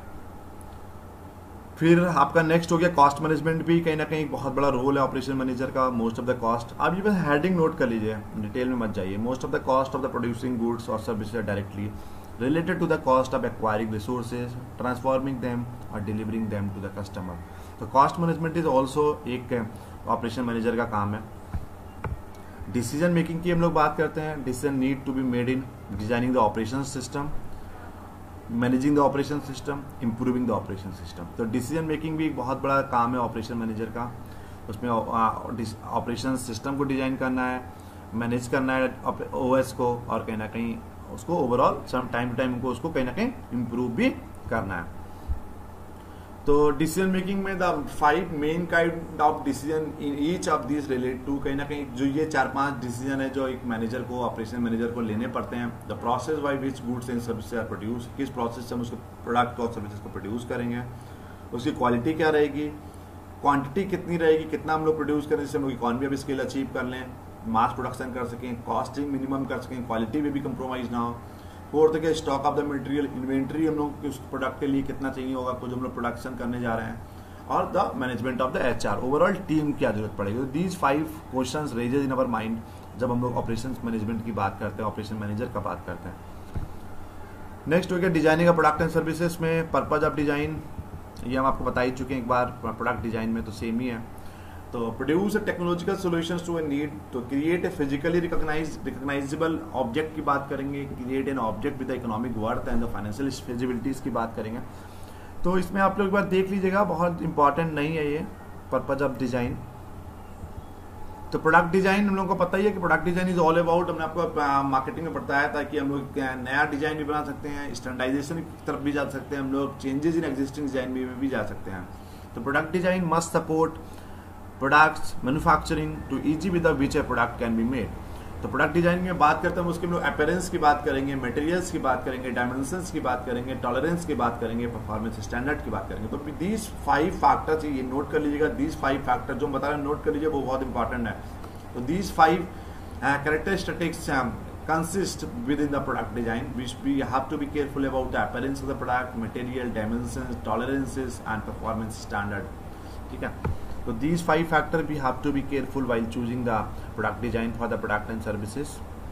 फिर आपका नेक्स्ट हो गया कॉस्ट मैनेजमेंट भी कहीं ना कहीं बहुत बड़ा रोल है ऑपरेशन मैनेजर का। मोस्ट ऑफ द कॉस्ट, आप ये बस हेडिंग नोट कर लीजिए, डिटेल में मत जाइए। Most of the cost of the producing goods और services directly related to the cost of acquiring resources, transforming them or delivering them to the customer. तो cost management is also एक operation manager का काम है। Decision making की हम लोग बात करते हैं। Decision need to be made in designing the operation system, managing the operation system, improving the operation system. तो डिसीजन मेकिंग भी एक बहुत बड़ा काम है ऑपरेशन मैनेजर का। उसमें ऑपरेशन सिस्टम को डिजाइन करना है, मैनेज करना है OS को, और कहीं ना कहीं उसको ओवरऑल टाइम टू टाइम उनको उसको कहीं ना कहीं इम्प्रूव भी करना है। तो डिसीजन मेकिंग में the 5 main kind of decision in each of this relate to, कहीं ना कहीं जो ये 4-5 डिसीजन है जो एक मैनेजर को, ऑपरेशन मैनेजर को लेने पड़ते हैं। The process by which goods and services are produce, किस प्रोसेस से हम उसको प्रोडक्ट और सर्विसेज को प्रोड्यूस करेंगे, उसकी क्वालिटी क्या रहेगी, क्वांटिटी कितनी रहेगी, कितना हम लोग प्रोड्यूस करें जिससे हम लोग इकॉनमी ऑफ स्केल अचीव कर लें, मास प्रोडक्शन कर सकें, कॉस्टिंग मिनिमम कर सकें, क्वालिटी में भी कंप्रोमाइज ना हो। फोर्थ के stock of the material, inventory हम लोग उस प्रोडक्ट के लिए कितना चाहिए होगा, कुछ हम लोग प्रोडक्शन करने जा रहे हैं। और the management of the HR, overall team क्या जरूरत पड़ेगी। These 5 questions raises in our mind जब हम लोग ऑपरेशंस मैनेजमेंट की बात करते हैं, ऑपरेशन मैनेजर का बात करते हैं। नेक्स्ट हो गया designing of product and services में पर्पज ऑफ डिजाइन, ये हम आपको बता ही चुके हैं एक बार, प्रोडक्ट डिजाइन में तो सेम ही है। तो produce technological solutions to a need, तो create a physically recognisable object की बात करेंगे, create an object with economic worth and the financial feasibilities की बात करेंगे। तो इसमें आप लोग एक बार देख लीजिएगा, बहुत इंपॉर्टेंट नहीं है ये पर्पज ऑफ डिजाइन। तो प्रोडक्ट डिजाइन हम लोगों को पता ही है कि product design is all about, हमने आपको मार्केटिंग में बताया था कि हम लोग नया डिजाइन भी बना सकते हैं, स्टैंडर्डाइजेशन की तरफ भी जा सकते हैं, हम लोग चेंजेस इन एग्जिस्टिंग डिजाइन में भी जा सकते हैं। तो product design must support products manufacturing to easy with which a product can be made. तो प्रोडक्ट डिजाइन में बात करते हैं उसके हम लोग अपीयरेंस की बात करेंगे, मटेरियल्स की बात करेंगे, डायमेंशंस की बात करेंगे, टॉलरेंस की बात करेंगे, परफॉर्मेंस स्टैंडर्ड की बात करेंगे। तो दीज 5 फैक्टर्स ये नोट कर लीजिएगा, दीज 5 फैक्टर जो हम बता रहे हैं नोट कर लीजिए, वो बहुत इंपॉर्टेंट है। तो these 5 characteristics consist within the product design, which we have to be careful about the appearance of the product, material, dimensions, tolerances and performance standard. ठीक है, तो these 5 factors we have to be careful while choosing the product design for the product and services.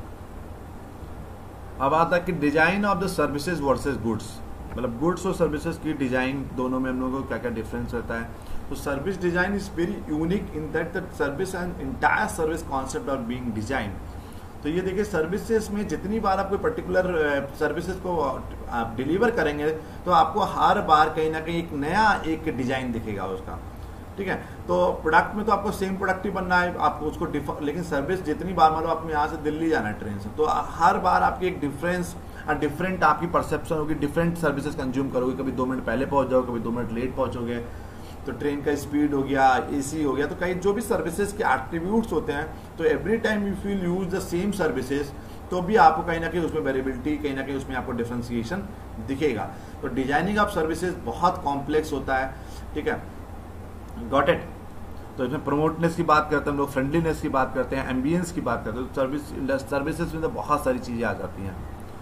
अब आता है कि design of the services versus goods, मतलब goods और services की डिजाइन दोनों में हम लोगों को क्या क्या डिफरेंस रहता है। तो service design is very unique in that the service and entire service concept are being design. तो ये देखिए सर्विसेज में जितनी बार आप कोई पर्टिकुलर सर्विसेज को आप डिलीवर करेंगे तो आपको हर बार कहीं ना कहीं एक नया एक डिजाइन दिखेगा उसका, ठीक है। तो प्रोडक्ट में तो आपको सेम प्रोडक्ट ही बनना है, आपको उसको लेकिन सर्विस जितनी बार मतलब आपको यहाँ से दिल्ली जाना है ट्रेन से, तो हर बार आपकी एक डिफरेंट आपकी परसेप्शन होगी, डिफरेंट सर्विसेज कंज्यूम करोगे, कभी 2 मिनट पहले पहुंच जाओगे, कभी 2 मिनट लेट पहुंचोगे, तो ट्रेन का स्पीड हो गया, AC हो गया, तो कई जो भी सर्विसेज के एट्रीब्यूट्स होते हैं, तो every time if you use the same services तो भी आपको कहीं ना कहीं उसमें वेरिएबिलिटी, कहीं ना कहीं उसमें आपको डिफरेंशिएशन दिखेगा। तो डिजाइनिंग ऑफ सर्विसेज बहुत कॉम्प्लेक्स होता है, ठीक है, गॉट इट। तो इसमें प्रमोटनेस की बात करते हैं हम लोग, फ्रेंडलीनेस की बात करते हैं, एम्बियंस की बात करते हैं, तो सर्विसेज में तो बहुत सारी चीजें आ जाती हैं।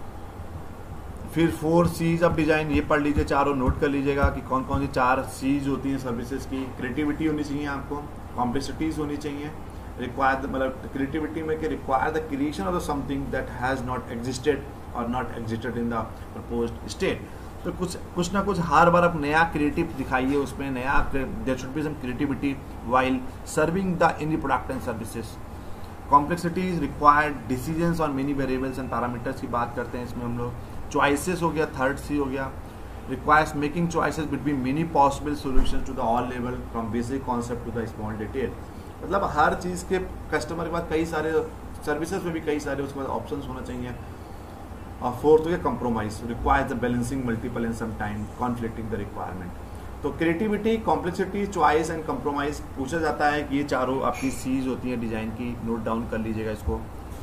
फिर 4 C's ऑफ डिजाइन, ये पढ़ लीजिए, चारों नोट कर लीजिएगा कि कौन कौन सी 4 C's होती हैं सर्विसेज की। क्रिएटिविटी होनी चाहिए आपको, कॉम्प्लेक्सिटीज होनी चाहिए, रिक्वायर मतलब क्रिएटिविटी में कि require the creation of the something that has not existed और not existed in the proposed state. तो कुछ ना कुछ हर बार आप नया क्रिएटिव दिखाइए, उसमें नया there should be some creativity while serving the in the product and services. Complexities required decisions on many variables and parameters की बात करते हैं इसमें हम लोग। चॉइसेस हो गया, 3rd C हो गया, requires making choices between many possible solutions to the all level from basic concept to the small detail. मतलब हर चीज़ के कस्टमर के पास कई सारे सर्विसेज में भी कई सारे उसके बाद ऑप्शंस होना चाहिए। और 4th हो गया compromise, requires the balancing multiple and some time conflicting the requirement. तो creativity, complexity, choice and compromise पूछा जाता है कि ये चारों आपकी C's होती हैं डिजाइन की, नोट डाउन कर लीजिएगा इसको।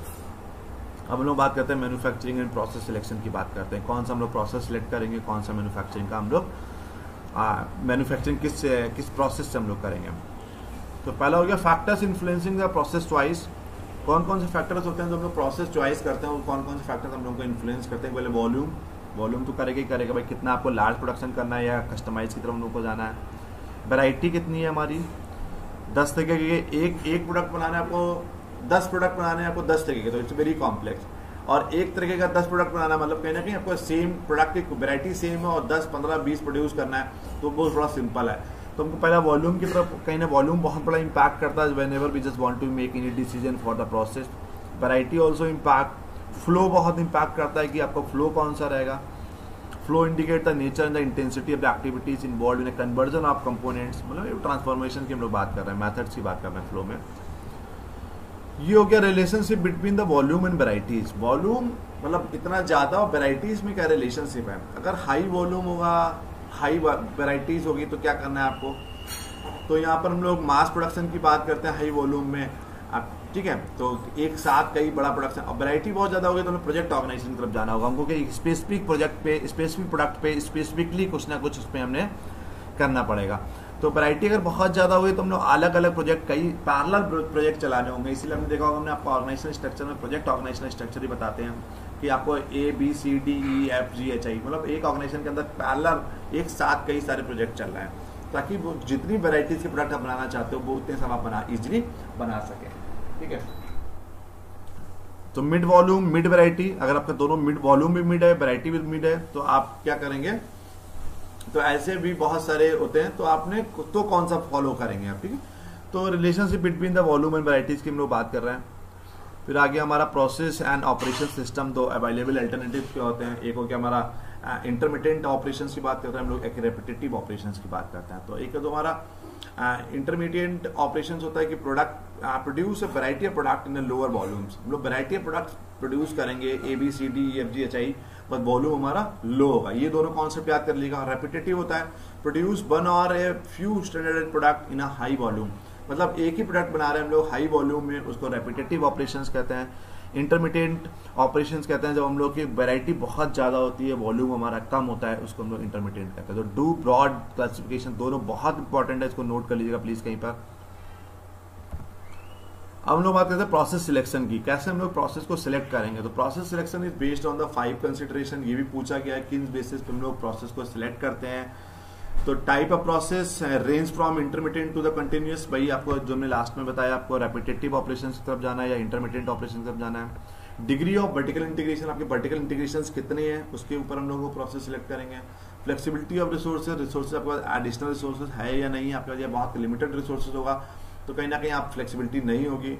अब हम लोग बात करते हैं मैन्युफैक्चरिंग एंड प्रोसेस सिलेक्शन की बात करते हैं, कौन सा हम लोग प्रोसेस सिलेक्ट करेंगे, कौन सा मैन्युफैक्चरिंग का हम लोग मैन्युफैक्चरिंग किस प्रोसेस से हम लोग करेंगे। तो पहला हो गया factors influencing the process choice. कौन कौन से फैक्टर्स होते हैं जो हम लोग प्रोसेस चॉइस करते हैं, और कौन कौन से फैक्टर्स हम लोग को इन्फ्लुएंस करते हैं। पहले वॉल्यूम तो करेगा ही करेगा भाई, कितना आपको लार्ज प्रोडक्शन करना है या कस्टमाइज की तरफ हम लोग को जाना है। वैरायटी कितनी है हमारी, 10 तरीके के, एक प्रोडक्ट बनाना है आपको, 10 प्रोडक्ट बनाने हैं आपको 10 तरीके के, तो इट्स वेरी कॉम्प्लेक्स। और एक तरीके का 10 प्रोडक्ट बनाना मतलब कहीं ना कहीं आपको सेम प्रोडक्ट की वैरायटी सेम है और 10, 15, 20 प्रोड्यूस करना है, तो वो थोड़ा सिंपल है। तो हमको पहला वॉल्यूम की तरफ, कहीं ना वॉल्यूम बहुत बड़ा इम्पैक्ट करता है whenever we just want to make any decision for the process. Variety also impact, flow बहुत इम्पैक्ट करता है कि आपका फ्लो कौन सा रहेगा। Flow indicate the nature and the intensity of the activities involve in a conversion of components, मतलब transformation की हम लोग बात कर रहे हैं, मैथड्स की बात कर रहे हैं फ्लो में। ये हो गया relationship between the volume and varieties. Volume मतलब इतना ज्यादा और वेराइटीज में क्या रिलेशनशिप है। अगर हाई वॉल्यूम होगा, हाई वेराइटीज होगी तो क्या करना है आपको, तो यहाँ पर हम लोग मास प्रोडक्शन की बात करते हैं हाई वॉल्यूम में, ठीक है। तो एक साथ कई बड़ा प्रोडक्शन, और वैरायटी बहुत ज्यादा होगी तो हमें प्रोजेक्ट ऑर्गेनाइजेशन की तरफ जाना होगा हमको, कि स्पेसिफिक प्रोजेक्ट पे, स्पेसिफिक प्रोडक्ट पे स्पेसिफिकली कुछ ना कुछ उसमें हमने करना पड़ेगा। तो वैरायटी अगर बहुत ज्यादा हुई तो हम लोग अलग अलग प्रोजेक्ट, कई पैरेलल प्रोजेक्ट चलाने होंगे। इसीलिए हमने देखा होगा, हमने आपको ऑर्गेनाइजेशन स्ट्रक्चर में प्रोजेक्ट ऑर्गेनाइजेशन स्ट्रक्चर ही बताते हैं कि आपको ABCDEFGHI, मतलब एक ऑर्गेनाइजेशन के अंदर पैरेलल एक साथ कई सारे प्रोजेक्ट चल रहे हैं। ताकि वो जितनी वेराइटीज के प्रोडक्ट आप बनाना चाहते हो वो उतने सब आप इजीली बना सके। ठीक है, तो मिड वॉल्यूम मिड वैरायटी, अगर आपका दोनों मिड वॉल्यूम भी मिड है वैरायटी भी मिड है तो आप क्या करेंगे, तो ऐसे भी बहुत सारे होते हैं, तो आपने तो कौन सा फॉलो करेंगे आप। ठीक है, तो relationship between the volume and varieties की हम लोग बात कर रहे हैं। फिर आगे हमारा प्रोसेस एंड ऑपरेशन सिस्टम, दो अवेलेबल अल्टरनेटिव क्या होते हैं, एक हो गया हमारा इंटरमीडिएट ऑपरेशंस की बात करते हैं हम लोग, एक रेपिटेटिव ऑपरेशंस की बात करते हैं। तो एक तो हमारा इंटरमीडिएट ऑपरेशंस होता है कि product produce a variety of product in lower volumes, हम लोग वैरायटी ऑफ प्रोडक्ट प्रोड्यूस करेंगे ABCDEFGHI, पर वॉल्यूम हमारा लो होगा। ये दोनों कॉन्सेप्ट याद कर लीजिएगा। रेपिटेटिव होता है प्रोड्यूस वन और a few standard product in a high volume, मतलब एक ही प्रोडक्ट बना रहे हैं हम लोग हाई वॉल्यूम में, उसको रेपिटेटिव ऑपरेशंस कहते हैं। इंटरमीडिएट ऑपरेशंस कहते हैं जब हम लोग की वैरायटी बहुत ज्यादा होती है, वॉल्यूम हमारा कम होता है, उसको हम लोग इंटरमीडिएट कहते हैं। तो डू ब्रॉड क्लासिफिकेशन दोनों बहुत इंपॉर्टेंट है, इसको नोट कर लीजिएगा प्लीज कहीं पर। अब हम लोग बात करते हैं प्रोसेस सिलेक्शन की, कैसे हम लोग प्रोसेस को सिलेक्ट करेंगे। तो process selection is based on the 5 consideration, ये भी पूछा गया है किस बेसिस पे हम लोग प्रोसेस को सिलेक्ट करते हैं। तो type of process range from intermediate to the continuous, वही आपको जो हमने लास्ट में बताया, आपको रेपिटेटिव ऑपरेशंस की तरफ जाना है या इंटरमीडिएट ऑपरेशन की तरफ जाना है। डिग्री ऑफ वर्टिकल इंटीग्रेशन, आपके वर्टिकल इंटीग्रेशन कितने हैं उसके ऊपर हम लोग प्रोसेस सिलेक्ट करेंगे। फ्लेक्सिबिलिटी ऑफ रिसोर्सेज, रिसोर्सेज आपके पास एडिशनल रिसोर्सेज है या नहीं, आपके पास बहुत लिमिटेड रिसोर्सेज होगा तो कहीं ना कहीं आप फ्लेक्सिबिलिटी नहीं होगी।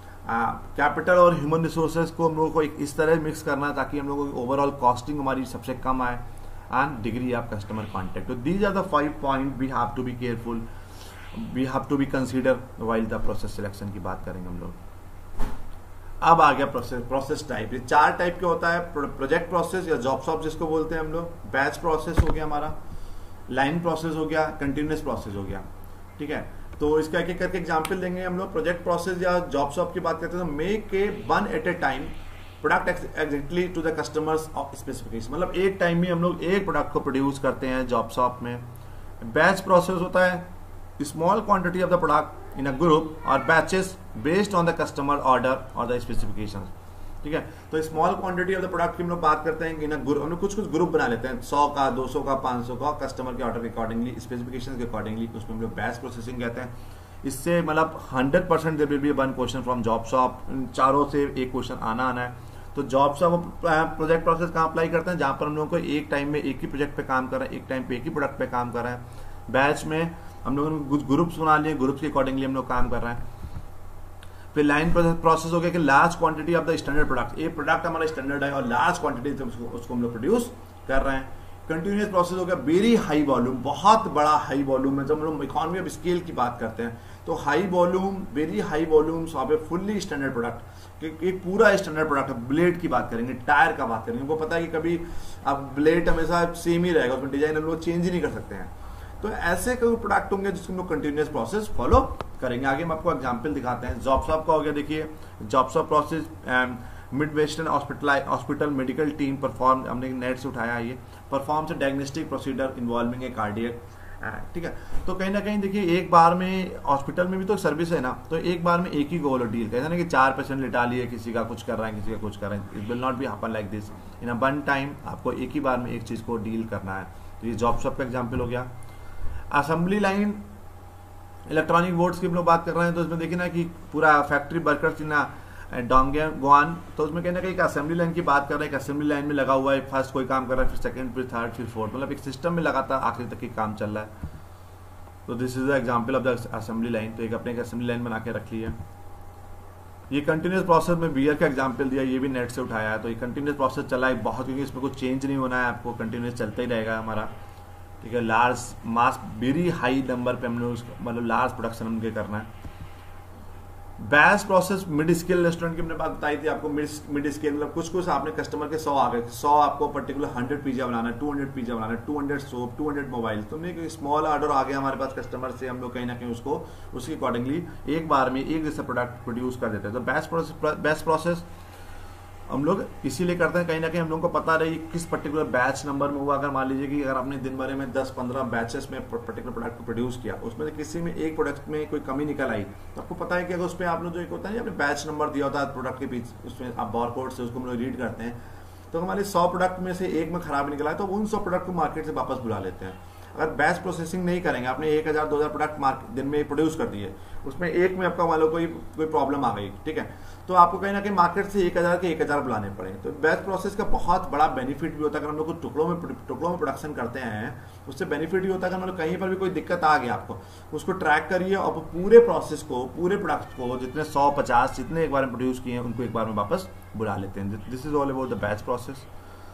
कैपिटल और ह्यूमन रिसोर्सेज को हम लोगों को इस तरह मिक्स करना है ताकि हम लोगों की ओवरऑल कॉस्टिंग हमारी सबसे कम आए। And degree of customer contact, तो these are the 5 point we have to be careful, we have to be consider while the process selection की बात करेंगे हम लोग। अब आ गया प्रोसेस टाइप। ये 4 टाइप के होता है, प्रोजेक्ट प्रोसेस या जॉब शॉप जिसको बोलते हैं हम लोग, बैच प्रोसेस हो गया हमारा, लाइन प्रोसेस हो गया, कंटिन्यूअस प्रोसेस हो गया। ठीक है, तो इसका एक एक करके एग्जाम्पल देंगे हम लोग। प्रोजेक्ट प्रोसेस या जॉब शॉप की बात करते हैं तो make a one at a time product exactly to the customers specification, मतलब एक टाइम में हम लोग एक प्रोडक्ट को प्रोड्यूस करते हैं जॉब शॉप में। बैच प्रोसेस होता है small quantity of the product in a group और batches based on the customer order और द स्पेसिफिकेशन। ठीक है, तो small quantity of the product की हम लोग बात करते हैं कि ना ग्रुप, हम लोग कुछ ग्रुप बना लेते हैं 100 का 200 का 500 का, कस्टमर के ऑर्डर के अकॉर्डिंगली स्पेसिफिकेशन के अकॉर्डिंगली, उसमें हम लोग बैच प्रोसेसिंग कहते हैं। इससे मतलब 100% there will be one question from job shop, चारों से एक क्वेश्चन आना है। तो जॉब शॉप प्रोजेक्ट प्रोसेस कहाँ अप्लाई करते हैं, जहां पर हम लोगों को एक टाइम में एक ही प्रोजेक्ट पे काम कर रहे हैं, एक टाइम पे एक ही प्रोडक्ट पे काम कर रहे हैं। बैच में हम लोगों ने कुछ ग्रुप्स बना लिए, ग्रुप्स के अकॉर्डिंगली हम लोग काम कर रहे हैं। फिर लाइन प्रोसेस हो गया कि large quantity of the standard product, एक प्रोडक्ट हमारा स्टैंडर्ड है और लार्ज क्वांटिटी उसको हम लोग प्रोड्यूस कर रहे हैं। कंटिन्यूअस प्रोसेस हो गया वेरी हाई वॉल्यूम, बहुत बड़ा हाई वॉल्यूम है, जब हम लोग इकोनॉमी ऑफ स्केल की बात करते हैं तो high volume very high volumes of a fully standard product, एक पूरा स्टैंडर्ड प्रोडक्ट है। ब्लेड की बात करेंगे, टायर का बात करेंगे, वो पता है कि कभी अब ब्लेड हमेशा सेम ही रहेगा, उसमें डिजाइन हम लोग चेंज ही नहीं कर सकते हैं। तो ऐसे कोई प्रोडक्ट होंगे जिसको हम लोग कंटिन्यूअस प्रोसेस फॉलो करेंगे। आगे हम आपको एग्जांपल दिखाते हैं। जॉब शॉप का हो गया, देखिए job shop process mid western hospital medical team perform, हमने नेट से उठाया है ये, performs a diagnostic procedure involving a cardiac. ठीक है, तो कहीं ना कहीं देखिए एक बार में हॉस्पिटल में भी तो सर्विस है ना, तो एक बार में एक ही गोल डील कहते हैं ना कि 4 पेशेंट लिटा लिए, किसी का कुछ कर रहा है किसी का कुछ कर रहा है, it will not be happen like this in a one time, आपको एक ही बार में एक चीज को डील करना है। तो ये जॉब शॉप का एग्जाम्पल हो गया। असेंबली लाइन इलेक्ट्रॉनिक बोर्ड्स की हम लोग बात कर रहे हैं, तो इसमें देखिए ना कि पूरा फैक्ट्री वर्कर्स ना डोंगे गोआन, तो उसमें कहना कि असेंबली लाइन की बात कर रहे हैं, असेंबली लाइन में लगा हुआ है, फर्स्ट कोई काम कर रहा है, फिर सेकंड, फिर थर्ड, फिर फोर्थ, मतलब एक सिस्टम में लगातार आखिर तक ही काम चल रहा है। तो this is the example of the assembly line, तो एक अपने असेंबली लाइन बना के रख ली है। ये कंटिन्यूस प्रोसेस में बियर का एग्जांपल दिया, ये भी नेट से उठाया है। तो ये कंटिन्यूस प्रोसेस चला है बहुत, क्योंकि इसमें कुछ चेंज नहीं होना है, आपको कंटिन्यूस चलता ही रहेगा हमारा। ठीक है, large mass very high number पे हमने मतलब लार्ज प्रोडक्शन हमने करना है। Batch process mid scale restaurant की हमने बात बताई थी आपको, मिड स्केल मतलब कुछ आपने कस्टमर के 100 आ गए, 100 आपको पर्टिकुलर 100 पिज्जा बनाना है, 200 पिज्जा बनाना है, 200 सोप, 200 मोबाइल, तो एक स्मॉल ऑर्डर आ गया हमारे पास कस्टमर से, हम लोग कहीं ना कहीं उसको उसके अकॉर्डिंगली एक बार में एक जैसा प्रोडक्ट प्रोड्यूस कर देते हैं। तो बैच प्रोसेस हम लोग इसीलिए करते हैं, कहीं ना कहीं हम लोग को पता रही किस पर्टिकुलर बैच नंबर में हुआ। अगर मान लीजिए कि अगर आपने दिन भर में 10-15 बैचेस में पर्टिकुलर प्रोडक्ट को प्रोड्यूस किया, उसमें से किसी में एक प्रोडक्ट में कोई कमी निकल आई, तो आपको पता है कि अगर उस पर आपने जो एक होता है आपने बैच नंबर दिया होता है प्रोडक्ट के पीछे, उसमें आप बारकोड से उसको हम लोग रीड करते हैं, तो हमारे 100 प्रोडक्ट में से एक में खराब निकला है तो उन 100 प्रोडक्ट को मार्केट से वापस बुला लेते हैं। अगर बैच प्रोसेसिंग नहीं करेंगे, आपने 1000-2000 प्रोडक्ट मार्केट दिन में प्रोड्यूस कर दिए, उसमें एक में आपका मान लो कोई प्रॉब्लम आ गई, ठीक है, तो आपको कहीं ना कहीं मार्केट से 1000 के 1000 बुलाने पड़ेंगे। तो बैच प्रोसेस का बहुत बड़ा बेनिफिट भी होता है। अगर हम लोग टुकड़ों में प्रोडक्शन करते हैं, उससे बेनिफिट ये होता है कि मतलब कहीं पर भी कोई दिक्कत आ गई आपको, उसको ट्रैक करिए और पूरे प्रोसेस को, पूरे प्रोडक्ट को, जितने 100-50 जितने एक बार में प्रोड्यूस किए हैं उनको एक बार में वापस बुला लेते हैं। This is all about the batch process.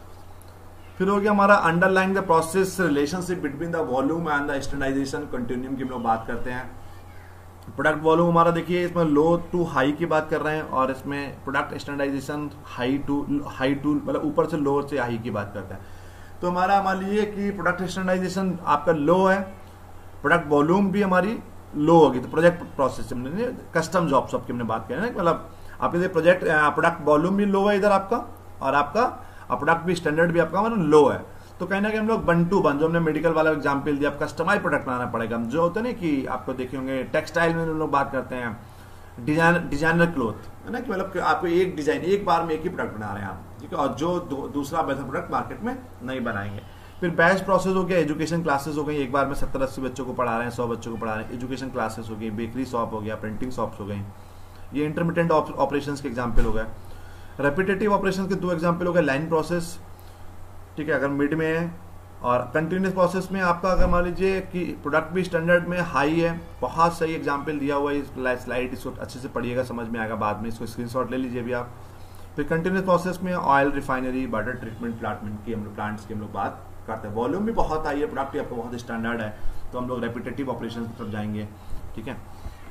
फिर हो गया हमारा underlying the process relationship between the volume and the standardization continuum की हम लोग बात करते हैं। प्रोडक्ट वॉल्यूम हमारा देखिए इसमें लो टू हाई की बात कर रहे हैं, और इसमें प्रोडक्ट स्टैंडर्डाइजेशन हाई टू मतलब ऊपर से लो से हाई की बात करते हैं। तो हमारा मान लीजिए कि प्रोडक्ट स्टैंडर्डाइजेशन आपका लो है, प्रोडक्ट वॉल्यूम भी हमारी लो होगी, तो प्रोजेक्ट प्रोसेस कस्टम जॉब्स की हमने बात करें ना, मतलब आपके प्रोडक्ट वॉल्यूम भी लो है इधर आपका, और आपका प्रोडक्ट भी स्टैंडर्ड भी आपका मतलब लो है। तो कहीं ना कहीं हम लोग 1 to 1 जो हमने मेडिकल वाला एग्जाम्पल दिया, आप कस्टमाइज प्रोडक्ट बनाना पड़ेगा। जो होता है ना कि आपको देखे होंगे टेक्सटाइल में हम लोग बात करते हैं डिजाइनर क्लोथ, है ना, कि मतलब आपको एक डिजाइन एक बार में एक ही प्रोडक्ट बना रहे हैं आप, ठीक है, और जो दूसरा वैसा प्रोडक्ट मार्केट में नहीं बनाएंगे। फिर बैच प्रोसेस हो गया, एजुकेशन क्लासेस हो गई, एक बार में 70-80 बच्चों को पढ़ा रहे हैं, 100 बच्चों को पढ़ा रहे हैं, एजुकेशन क्लासेस हो गई, बेकरी शॉप हो गया, प्रिंटिंग शॉप्स हो गई, ये इंटरमीडिएट ऑपरेशंस के एग्जाम्पल हो गए। रेपिटेटिव ऑपरेशन के 2 एग्जाम्पल हो गए, लाइन प्रोसेस, ठीक है, अगर मिड में है, और कंटिन्यूस प्रोसेस में आपका अगर मान लीजिए कि प्रोडक्ट भी स्टैंडर्ड में हाई है, बहुत सही एग्जांपल दिया हुआ है इस स्लाइड, इसको अच्छे से पढ़िएगा, समझ में आएगा बाद में, इसको स्क्रीनशॉट ले लीजिए भी आप। फिर कंटिन्यूस प्रोसेस में oil refinery, water treatment plants की हम लोग बात करते हैं। वॉल्यूम भी बहुत हाई है, प्रोडक्ट भी आपका बहुत स्टैंडर्ड है, तो हम लोग रेपिटेटिव ऑपरेशन की तरफ जाएंगे, ठीक है।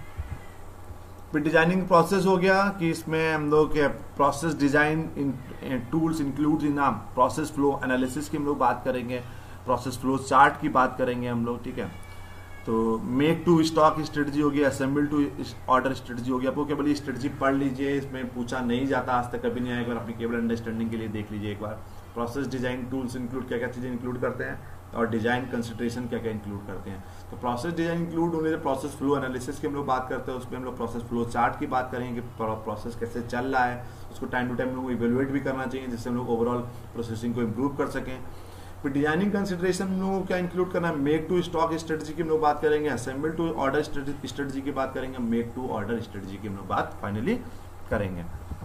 फिर डिजाइनिंग प्रोसेस हो गया कि इसमें हम लोग process design tools include in process flow analysis की हम लोग बात करेंगे, प्रोसेस फ्लो चार्ट की बात करेंगे हम लोग, ठीक है। तो मेक टू स्टॉक स्ट्रेटजी होगी, असेंबल टू ऑर्डर स्ट्रेटजी होगी। आपको केवल ये स्ट्रेटजी पढ़ लीजिए, इसमें पूछा नहीं जाता, आज तक कभी नहीं आया, एक बार अपनी केवल अंडरस्टैंडिंग के लिए देख लीजिए एक बार। प्रोसेस डिजाइन टूल्स इंक्लूड क्या क्या चीजें इंक्लूड करते हैं, और डिजाइन कंसिडरेशन क्या क्या इंक्लूड करते हैं। तो प्रोसेस डिजाइन इंक्लूड होने से प्रोसेस फ्लो एनालिसिस की हम लोग बात करते हैं, उसमें हम लोग प्रोसेस फ्लो चार्ट की बात करेंगे कि प्रोसेस कैसे चल रहा है, उसको टाइम टू टाइम लोग इवेलुएट भी करना चाहिए, जिससे हम लोग ओवरऑल प्रोसेसिंग को इम्प्रूव कर सकें। फिर डिजाइनिंग कंसिडरेशन हम लोगों को क्या इंक्लूड करना है, मेक टू स्टॉक स्ट्रेटजी की हम लोग बात करेंगे, असेंबल टू ऑर्डर स्ट्रेटजी की बात करेंगे, मेक टू ऑर्डर स्ट्रेटजी की हम लोग बात फाइनली करेंगे।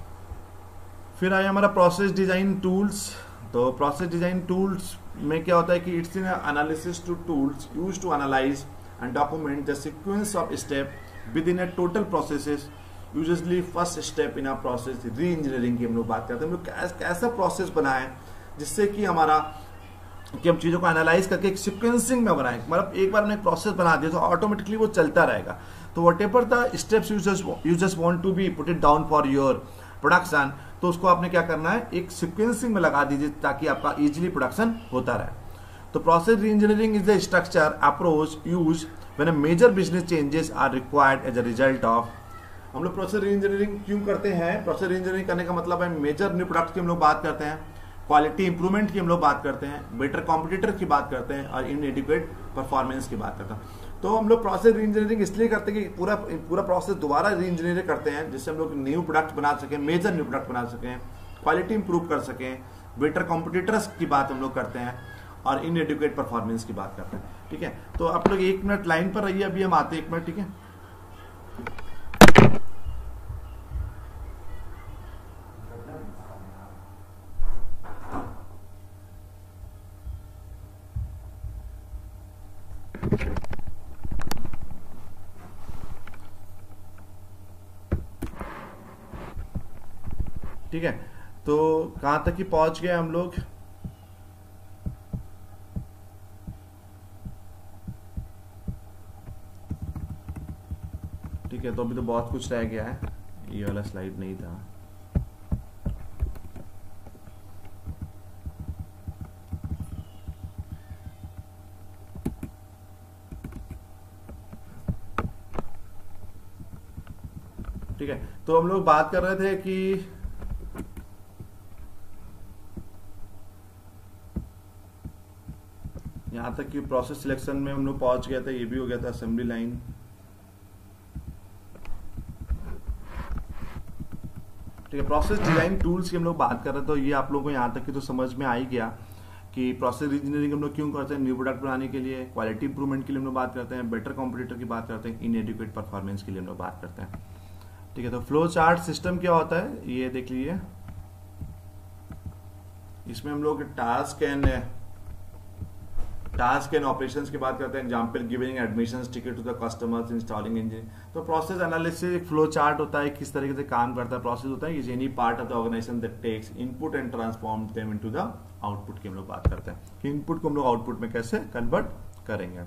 फिर आया हमारा प्रोसेस डिजाइन टूल्स। तो प्रोसेस डिजाइन टूल्स में क्या होता है कि it's in analysis to tools use to analyze and document the sequence of step within a total processes. Usually first step in a process re engineering की हम लोग बात करते हैं। हम लोग कैसा प्रोसेस बनाएं जिससे कि हमारा कि हम चीजों को एनालाइज करके एक सीक्वेंसिंग में बनाएं, मतलब एक बार हमने एक प्रोसेस बना दिया तो ऑटोमेटिकली वो चलता रहेगा। तो whatever the steps you just want to be put it down for your production, तो उसको आपने क्या करना है, एक सीक्वेंसिंग में लगा दीजिए ताकि आपका इजीली प्रोडक्शन होता रहे। तो process re engineering is the structure approach use when a major business changes are required as a result of. हम लोग प्रोसेस री इंजीनियरिंग क्यों करते हैं, प्रोसेस री इंजीनियरिंग करने का मतलब है मेजर न्यू प्रोडक्ट की हम लोग बात करते हैं, क्वालिटी इंप्रूवमेंट की हम लोग बात करते हैं, बेटर कॉम्पिटिटर की बात करते हैं, और इनएडिक्वेट परफॉर्मेंस की बात करते हैं। तो हम लोग प्रोसेस री इंजीनियरिंग इसलिए करते हैं कि पूरा प्रोसेस दोबारा री इंजीनियरिंग करते हैं, जिससे हम लोग न्यू प्रोडक्ट बना सकें, मेजर न्यू प्रोडक्ट बना सकें, क्वालिटी इंप्रूव कर सकें, बेटर कॉम्पिटिटर्स की बात हम लोग करते हैं, और इनएडिक्वेट परफॉर्मेंस की बात करते हैं, ठीक है। तो आप लोग 1 मिनट लाइन पर रहिए, अभी हम आते हैं 1 मिनट, ठीक है। ठीक है, तो कहां तक ही पहुंच गए हम लोग। ठीक है, तो अभी तो बहुत कुछ रह गया है, ये वाला स्लाइड नहीं था। ठीक है, तो हम लोग बात कर रहे थे कि यहां तक कि प्रोसेस सिलेक्शन में हम लोग पहुंच गए थे, ये भी हो गया था असेंबली लाइन। ठीक है, प्रोसेस डिजाइन टूल्स की हम लोग बात कर रहे थे, तो ये आप लोगों को यहां तक कि तो समझ में आ ही गया कि प्रोसेस इंजीनियरिंग हम लोग क्यों करते हैं, न्यू प्रोडक्ट बनाने के लिए, क्वालिटी इंप्रूवमेंट के लिए हम लोग बात करते हैं, बेटर कॉम्पिटिटर की बात करते हैं, इनएडिक्वेट परफॉर्मेंस के लिए हम लोग बात करते हैं। ठीक है, तो फ्लो चार्ट सिस्टम क्या होता है ये देख लीजिए। इसमें हम लोग टास्क एंड ऑपरेशंस की बात करते हैं। Example giving admissions ticket to the customers, installing engine. तो प्रोसेस एनालिसिस एक फ्लो चार्ट होता है, किस तरीके से काम करता है प्रोसेस होता है। Any part of the organization that takes input and transform them into the output की हम लोग बात करते हैं कि इनपुट को हम लोग आउटपुट में कैसे कन्वर्ट करेंगे।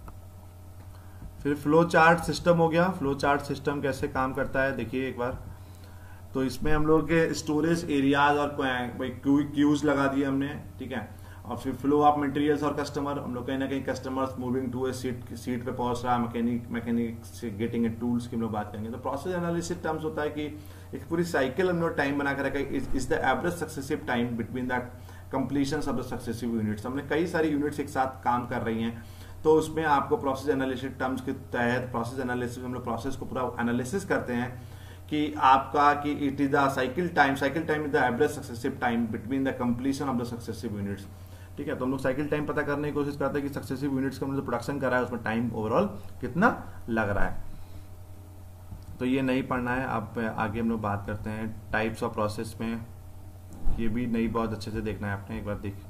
फिर फ्लो चार्ट सिस्टम हो गया। फ्लो चार्ट सिस्टम कैसे काम करता है देखिए एक बार। तो इसमें हम लोग के स्टोरेज एरियाज और क्यूज लगा दिए हमने, ठीक है। और फिर फ्लो ऑफ मटेरियल्स और कस्टमर, हम लोग कहीं ना कहीं customers moving to a seat पे पहुंच रहा है, मैकेनिक से गेटिंग ए टूल्स की हम लोग बात करेंगे। तो प्रोसेस एनालिसिस टर्म्स होता है कि एक पूरी साइकिल हम लोग टाइम बना कर रखा है, is the average successive time between the completion of the successive units. हमने कई सारी यूनिट्स एक साथ काम कर रही हैं, तो उसमें आपको प्रोसेस एनालिसिस टर्म्स के तहत प्रोसेस एनालिसिस हम लोग प्रोसेस को पूरा एनालिसिस करते हैं कि आपका कि it is the cycle time is the average successive time between the completion of the successive units. ठीक है, तो हम लोग साइकिल टाइम पता करने की कोशिश करते हैं कि सक्सेसिव यूनिट्स का हम लोग प्रोडक्शन कर रहा है उसमें टाइम ओवरऑल कितना लग रहा है। तो ये नहीं पढ़ना है। अब आगे हम लोग बात करते हैं टाइप्स ऑफ प्रोसेस में, ये भी नहीं बहुत अच्छे से देखना है आपने, एक बार देखिए।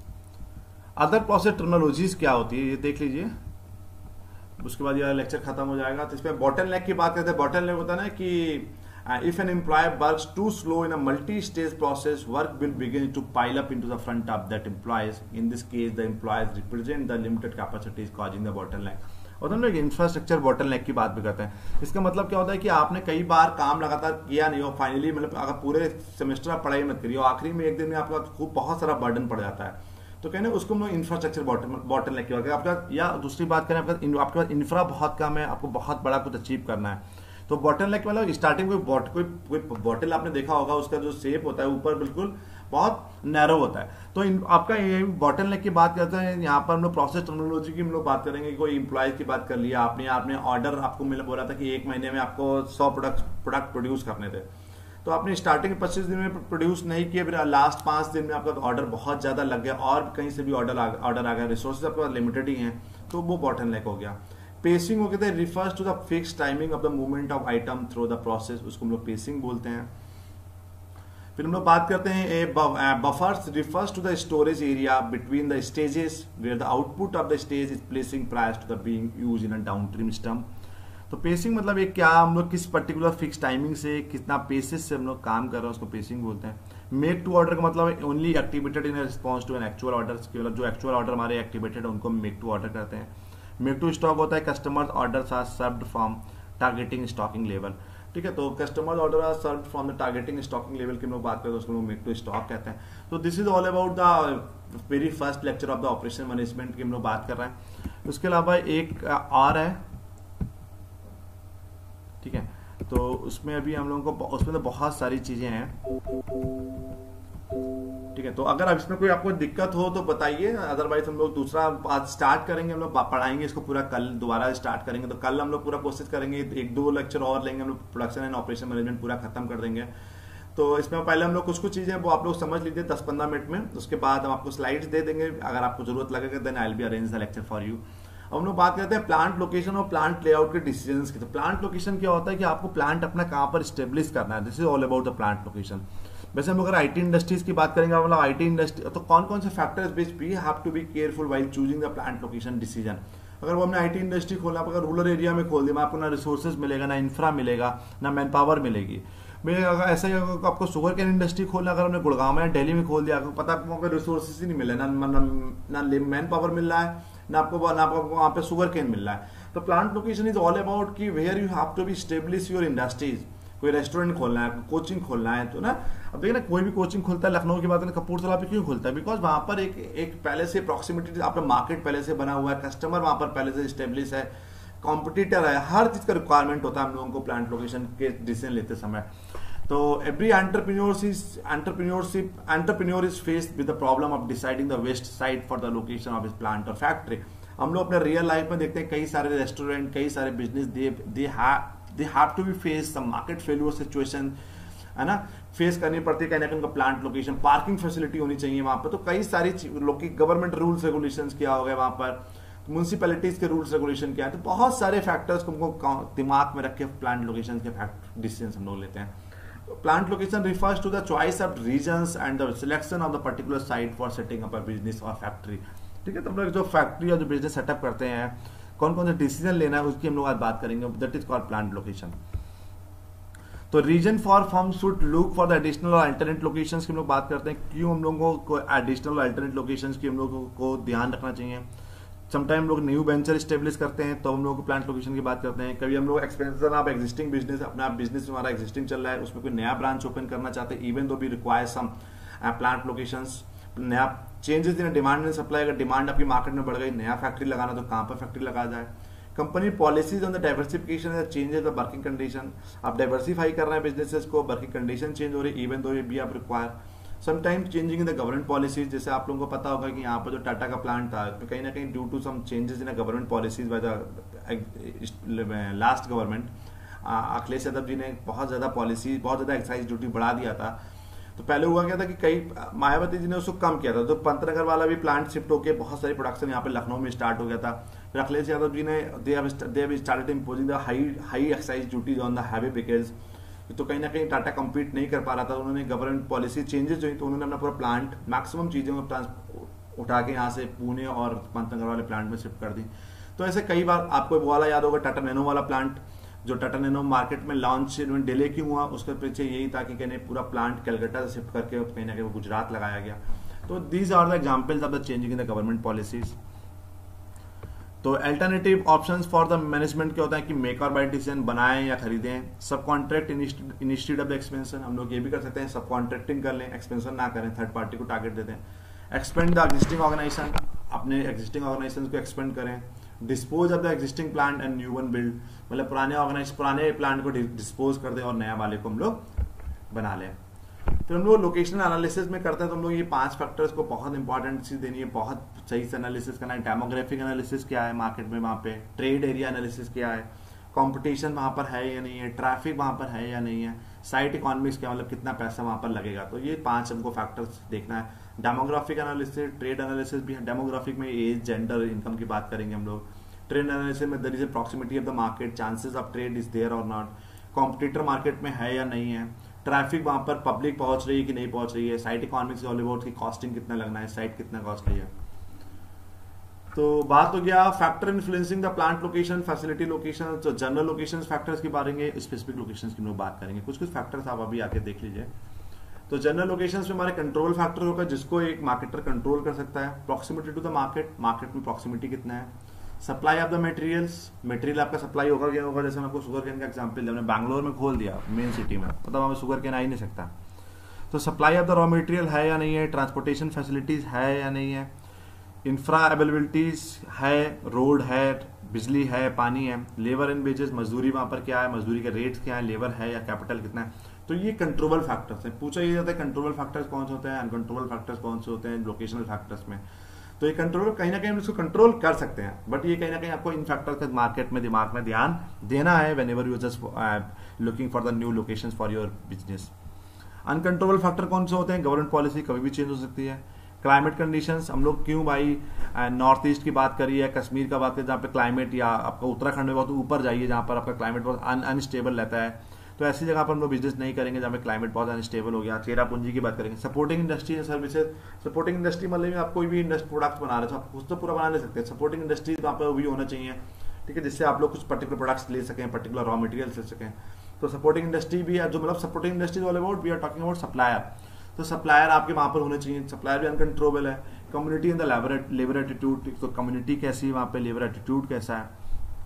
अदर प्रोसेस टर्मिनोलॉजीज क्या होती है ये देख लीजिए, उसके बाद यह लेक्चर खत्म हो जाएगा। तो इसमें बॉटलनेक की बात करते हैं। बॉटलनेक होता है ना कि if an employee works too slow in a multi-stage process, work will begin to pile up into the front of that employees. In this case, the employees represent the limited capacities causing the bottleneck. और हम लोग infrastructure bottleneck की बात भी करते हैं। इसका मतलब क्या होता है कि आपने कई बार काम लगातार किया नहीं हो, फाइनली मतलब अगर पूरे सेमेस्टर आप पढ़ाई मत करिए और आखिरी में एक दिन में आपका खूब बहुत सारा बर्डन पड़ जाता है, तो कहने उसको हम लोग इंफ्रास्ट्रक्चर बॉटलनेक की बात करें। आपका या दूसरी बात करें आपके पास इंफ्रा बहुत कम है, आपको बहुत बड़ा कुछ अचीव करना है, तो बॉटलनेक मतलब स्टार्टिंग में कोई बॉटल आपने देखा होगा, उसका जो शेप होता है ऊपर बिल्कुल बहुत नैरो होता है। तो आपका ये बॉटलनेक की बात करते हैं। यहाँ पर हम लोग प्रोसेस टर्मिनोलॉजी की हम लोग बात करेंगे। कोई इंप्लॉयज की बात कर लिया आपने ऑर्डर आपको बोला था कि 1 महीने में आपको 100 प्रोडक्ट प्रोड्यूस करने थे, तो आपने स्टार्टिंग 25 दिन में प्रोड्यूस नहीं किए, फिर लास्ट 5 दिन में आपका ऑर्डर बहुत ज्यादा लग गया और कहीं से भी ऑर्डर आ गया, रिसोर्सेज आपके पास लिमिटेड ही हैं, तो वो बॉटलनेक हो गया। पेसिंग हो गया refers to the fix timing of the movement of item through the process, उसको हम लोग पेसिंग बोलते हैं। फिर हम लोग बात करते हैं buffers refers to the storage area between the stages where the output of the stage is placing prior to the being used in a downstream system. तो पेसिंग मतलब एक क्या हम लोग किस पर्टिकुलर फिक्स टाइमिंग से कितना पेसेस से हम लोग काम कर रहे हैं उसको पेसिंग बोलते हैं। मेक टू ऑर्डर का मतलब only activated in response to an actual order, मतलब जो एक्चुअल ऑर्डर हमारे एक्टिवेटेड है उनको मेक टू ऑर्डर करते हैं। मेक टू स्टॉक होता है customers orders are served from targeting stocking level. ठीक है, तो customers order are served from the targeting stocking level की हम लोग बात करते हैं, उसको मेक टू स्टॉक कहते हैं। तो this is all about the very first lecture of the operation management की हम लोग बात कर रहे हैं। उसके अलावा एक और है, ठीक है, तो उसमें अभी हम लोगों को उसमें तो बहुत सारी चीजें हैं। ठीक है, तो अगर अब इसमें कोई आपको दिक्कत हो तो बताइए, अदरवाइज हम लोग दूसरा आज स्टार्ट करेंगे, हम लोग पढ़ाएंगे इसको पूरा कल दोबारा स्टार्ट करेंगे। तो कल हम लोग पूरा कोशिश करेंगे 1-2 लेक्चर और लेंगे, हम लोग प्रोडक्शन एंड ऑपरेशन मैनेजमेंट पूरा खत्म कर देंगे। तो इसमें पहले हम लोग कुछ चीजें वो आप लोग समझ लीजिए 10-15 मिनट में, उसके बाद हम आपको स्लाइड्स दे देंगे, अगर आपको जरूरत लगेगा then I will be arrange the lecture for you. अब हम लोग बात करते हैं प्लांट लोकेशन और प्लांट लेआउट के डिसीजंस की। तो प्लांट लोकेशन क्या होता है कि आपको प्लांट अपना कहाँ पर स्टेब्लिश करना है, this is all about the plant location. वैसे हम अगर आईटी इंडस्ट्रीज की बात करेंगे, मतलब आईटी इंडस्ट्री तो कौन कौन से factors which we have to be careful while choosing the plant location decision. अगर वो हमने आईटी इंडस्ट्री खोला, अगर रूरल एरिया में खोल दिया, आपको ना रिसोर्सेज मिलेगा, ना इंफ्रा मिलेगा, ना मैन पावर मिलेगी। अगर ऐसा ही आपको शुगर कैन इंडस्ट्री खोलना, अगर हमने गुड़गांव में दिल्ली में खोल दिया, आपको पता आपको रिसोर्सेज ही नहीं मिले, ना मैन पावर मिल रहा है, ना आपको वहाँ पे शुगर कैन मिल रहा है। तो plant location is all about कि where you have to be establish your industries. कोई रेस्टोरेंट खोलना है, कोचिंग खोलना है, तो ना अब देखिए ना कोई भी कोचिंग खोलता है, लखनऊ की बात करें कपूरथला पे क्यों खोलता है, बिकॉज वहां पर एक पहले से प्रॉक्सिमिटी, आपका मार्केट पहले से बना हुआ है, कस्टमर वहां पर पहले से स्टेब्लिश है, कॉम्पिटिटर है, हर चीज का रिक्वायरमेंट होता है हम लोगों को प्लांट लोकेशन के डिसीजन लेते समय। तो every entrepreneur is faced with the problem of deciding the best site for the location of his plant or factory। हम लोग अपने रियल लाइफ में देखते हैं कई सारे रेस्टोरेंट, कई सारे business, they have to be face some market failure situation है ना, फेस करनी पड़ती है कहीं ना कहीं उनका प्लांट लोकेशन, पार्किंग फैसिलिटी होनी चाहिए वहां पर, तो कई सारी लोग की गवर्नमेंट रूल्स रेगुलेशंस क्या हो गए वहां पर, म्यूनसिपैलिटीज के रूल्स रेगुलेशन क्या है, तो बहुत सारे फैक्टर्स को हमको दिमाग में रख के प्लांट लोकेशन के डिसीजन हम लोग लेते हैं। Plant location refers to the choice of regions and the selection of the particular site for setting up a business और फैक्ट्री। ठीक है, तो हम लोग जो फैक्ट्री और जो बिजनेस सेटअप करते हैं, कौन कौन सा डिसीजन लेना है उसकी हम लोग आज बात करेंगे, that is called plant location. तो reason for firm should look for the additional और अल्टरनेट लोकेशंस की हम लोग बात करते हैं, क्यों हम लोगों को एडिशनल और अल्टरनेट लोकेशंस की हम लोगों को ध्यान रखना चाहिए। समटाइम हम लोग न्यू वेंचर स्टेब्लिश करते हैं तो हम लोग प्लांट लोकेशन की बात करते हैं। कभी हम लोग एक्सपेंशन ऑफ एग्जिस्टिंग बिजनेस, अपना बिजनेस हमारा एग्जिस्टिंग चल रहा है, उसमें कोई नया ब्रांच ओपन करना चाहते हैं, इवन दो भी रिक्वायर सम प्लांट लोकेशंस, नया changes in demand and supply, अगर डिमांड आपकी मार्केट में बढ़ गई, नया फैक्ट्री लगाना तो कहाँ पर फैक्ट्री लगाया जाए। Company policies on the diversification and changes the working condition, आप डाइवर्सिफाई कर रहे हैं बिजनेसेस को, वर्किंग कंडीशन चेंज हो रही है, इवन दो ये भी आप require sometimes changing in the government policies. जैसे आप लोगों को पता होगा कि यहाँ पर जो टाटा का प्लांट था, तो कहीं ना कहीं due to some changes in government policies by the last government, Akhilesh Yadav ji ने बहुत ज्यादा पॉलिसी, बहुत ज्यादा एक्साइज ड्यूटी बढ़ा दिया था। तो पहले हुआ क्या था कि कई मायावती जी ने उसको कम किया था, तो पंतनगर वाला भी प्लांट शिफ्ट होकर बहुत सारी प्रोडक्शन यहाँ पे लखनऊ में स्टार्ट हो गया था। फिर अखिलेश यादव जी ने they have started imposing the high excise duties on the heavy vehicles, तो कहीं ना कहीं टाटा कम्पीट नहीं कर पा रहा था। उन्होंने गवर्नमेंट पॉलिसी चेंजेस जो, तो उन्होंने अपना पूरा प्लांट मैक्सिमम चीजें उठा के यहाँ से पुणे और पंतनगर वाले प्लांट में शिफ्ट कर दी। तो ऐसे कई बार आपको वो वाला याद होगा, टाटा नैनो वाला प्लांट, जो टाटा नैनो मार्केट में लॉन्च डिले क्यों हुआ, उसके पीछे यही था कि कहने पूरा प्लांट कलकत्ता से शिफ्ट करके कहीं ना कहीं गुजरात लगाया गया। तो these are the examples of the changing in the government policies. तो alternative options for the management क्या होता है कि मेक और बाय डिसीजन, बनाएं या खरीदें, subcontract institute of the expansion, हम लोग ये भी कर सकते हैं सब कॉन्ट्रैक्टिंग कर लें, एक्सपेंशन ना करें, थर्ड पार्टी को टारगेट दे दें। एक्सपेंड द एग्जिस्टिंग ऑर्गेनाइजेशन, अपने एग्जिस्टिंग ऑर्गेनाइजेशन को एक्सपेंड करें। Dispose of the existing plant and new one build, मतलब पुराने प्लांट को डिस्पोज कर दें और नया वाले को हम लोग बना लें। फिर हम लोग लोकेशनल एनालिसिस में करते हैं, तो हम लोग ये 5 फैक्टर्स को बहुत इंपॉर्टेंट चीज देनी है, बहुत सही से एनालिसिस करना है। डेमोग्राफिक एनालिसिस क्या है मार्केट में, वहाँ पे ट्रेड एरिया एनालिसिस क्या है, कंपटीशन वहाँ पर है या नहीं है, ट्रैफिक वहाँ पर है या नहीं है, साइट इकोनॉमिक्स क्या, मतलब कितना पैसा वहाँ पर लगेगा। तो ये 5 हमको फैक्टर्स देखना है। डेमोग्राफिक एनालिसिस, ट्रेड एनालिसिस भी है। डेमोग्राफिक में एज, जेंडर, इनकम की बात करेंगे हम लोग। ट्रेड एनालिसिस में there is a proximity of the market, chances of trade is there और नॉट, कॉम्पिटिटर मार्केट में है या नहीं है, ट्रैफिक वहां पर पब्लिक पहुंच रही है कि नहीं पहुंच रही है, साइट इकोनॉमिक्स ऑल अबाउट की कॉस्टिंग कितना लगना है, साइट कितना कॉस्टली है। तो बात हो गया factor influencing the plant location, facility location, तो जनरल लोकेशन फैक्टर्स की बात करेंगे, स्पेसिफिक लोकेशन की हम लोग बात करेंगे। कुछ फैक्टर्स आप अभी आके देख लीजिए। तो जनरल लोकेशन में हमारे कंट्रोल फैक्टर होगा जिसको एक मार्केटर कंट्रोल कर सकता है। Proximity to the market, market में प्रॉक्सिमिटी कितना है। Supply of the materials, material आपका सप्लाई होगा क्या होगा, जैसे मैं आपको शुगर केन का एग्जांपल दिया, हमने बैंगलोर में खोल दिया मेन सिटी में, मतलब हमें शुगर केन आ ही नहीं सकता। तो supply of the raw material है या नहीं है, ट्रांसपोर्टेशन फैसिलिटीज है या नहीं है, इंफ्रा अवेलेबिलिटीज है, रोड है, बिजली है, पानी है, लेबर एंड वेजेस, मजदूरी वहां पर क्या है, मजदूरी के रेट्स क्या है, लेबर है या कैपिटल कितना है। तो ये कंट्रोलेबल फैक्टर्स हैं। पूछा ये जाता है कंट्रोलेबल फैक्टर्स कौन से होते हैं, अनकंट्रोलेबल फैक्टर्स कौन से होते हैं लोकेशनल फैक्टर्स में। तो ये कंट्रोल कहीं ना कहीं हम इसको कंट्रोल कर सकते हैं, बट ये कहीं ना कहीं आपको इन फैक्टर्स का मार्केट में दिमाग में ध्यान देना है whenever you just looking for the new locations for your business. Uncontrollable factor कौन से होते हैं, गवर्नमेंट पॉलिसी कभी भी चेंज हो सकती है। क्लाइमेट कंडीशंस, हम लोग क्यों भाई नॉर्थ ईस्ट की बात करिए या कश्मीर का बात करिए जहाँ पे क्लाइमेट, या आपका उत्तराखंड में बहुत ऊपर जाइए जहाँ पर आपका क्लाइमेट बहुत अनस्टेबल रहता है, तो ऐसी जगह पर हम लोग बिजनेस नहीं करेंगे जहाँ पे क्लाइमेट बहुत अनस्टेबल हो गया। चेरापूंजी की बात करेंगे। Supporting industry and services, supporting industry मतलब आप कोई भी प्रोडक्ट बना रहे हो, आप कुछ तो पूरा बना नहीं सकते, सपोर्टिंग इंडस्ट्री वहाँ पर भी होना चाहिए, ठीक है, जिससे आप लोग कुछ पर्टिकुलर प्रोडक्ट्स ले सकें, पर्टिकुलर रॉ मटेरियल्स ले सकें। तो सपोर्टिंग इंडस्ट्री भी है, जो मतलब supporting industry all about we are talking about supplier, तो सप्लायर आपके वहाँ पर होने चाहिए, सप्लायर भी अनकंट्रोलेबल है। Community in the labour attitude, तो कम्युनिटी कैसी है वहाँ पे, लेबर एटीट्यूड कैसा है,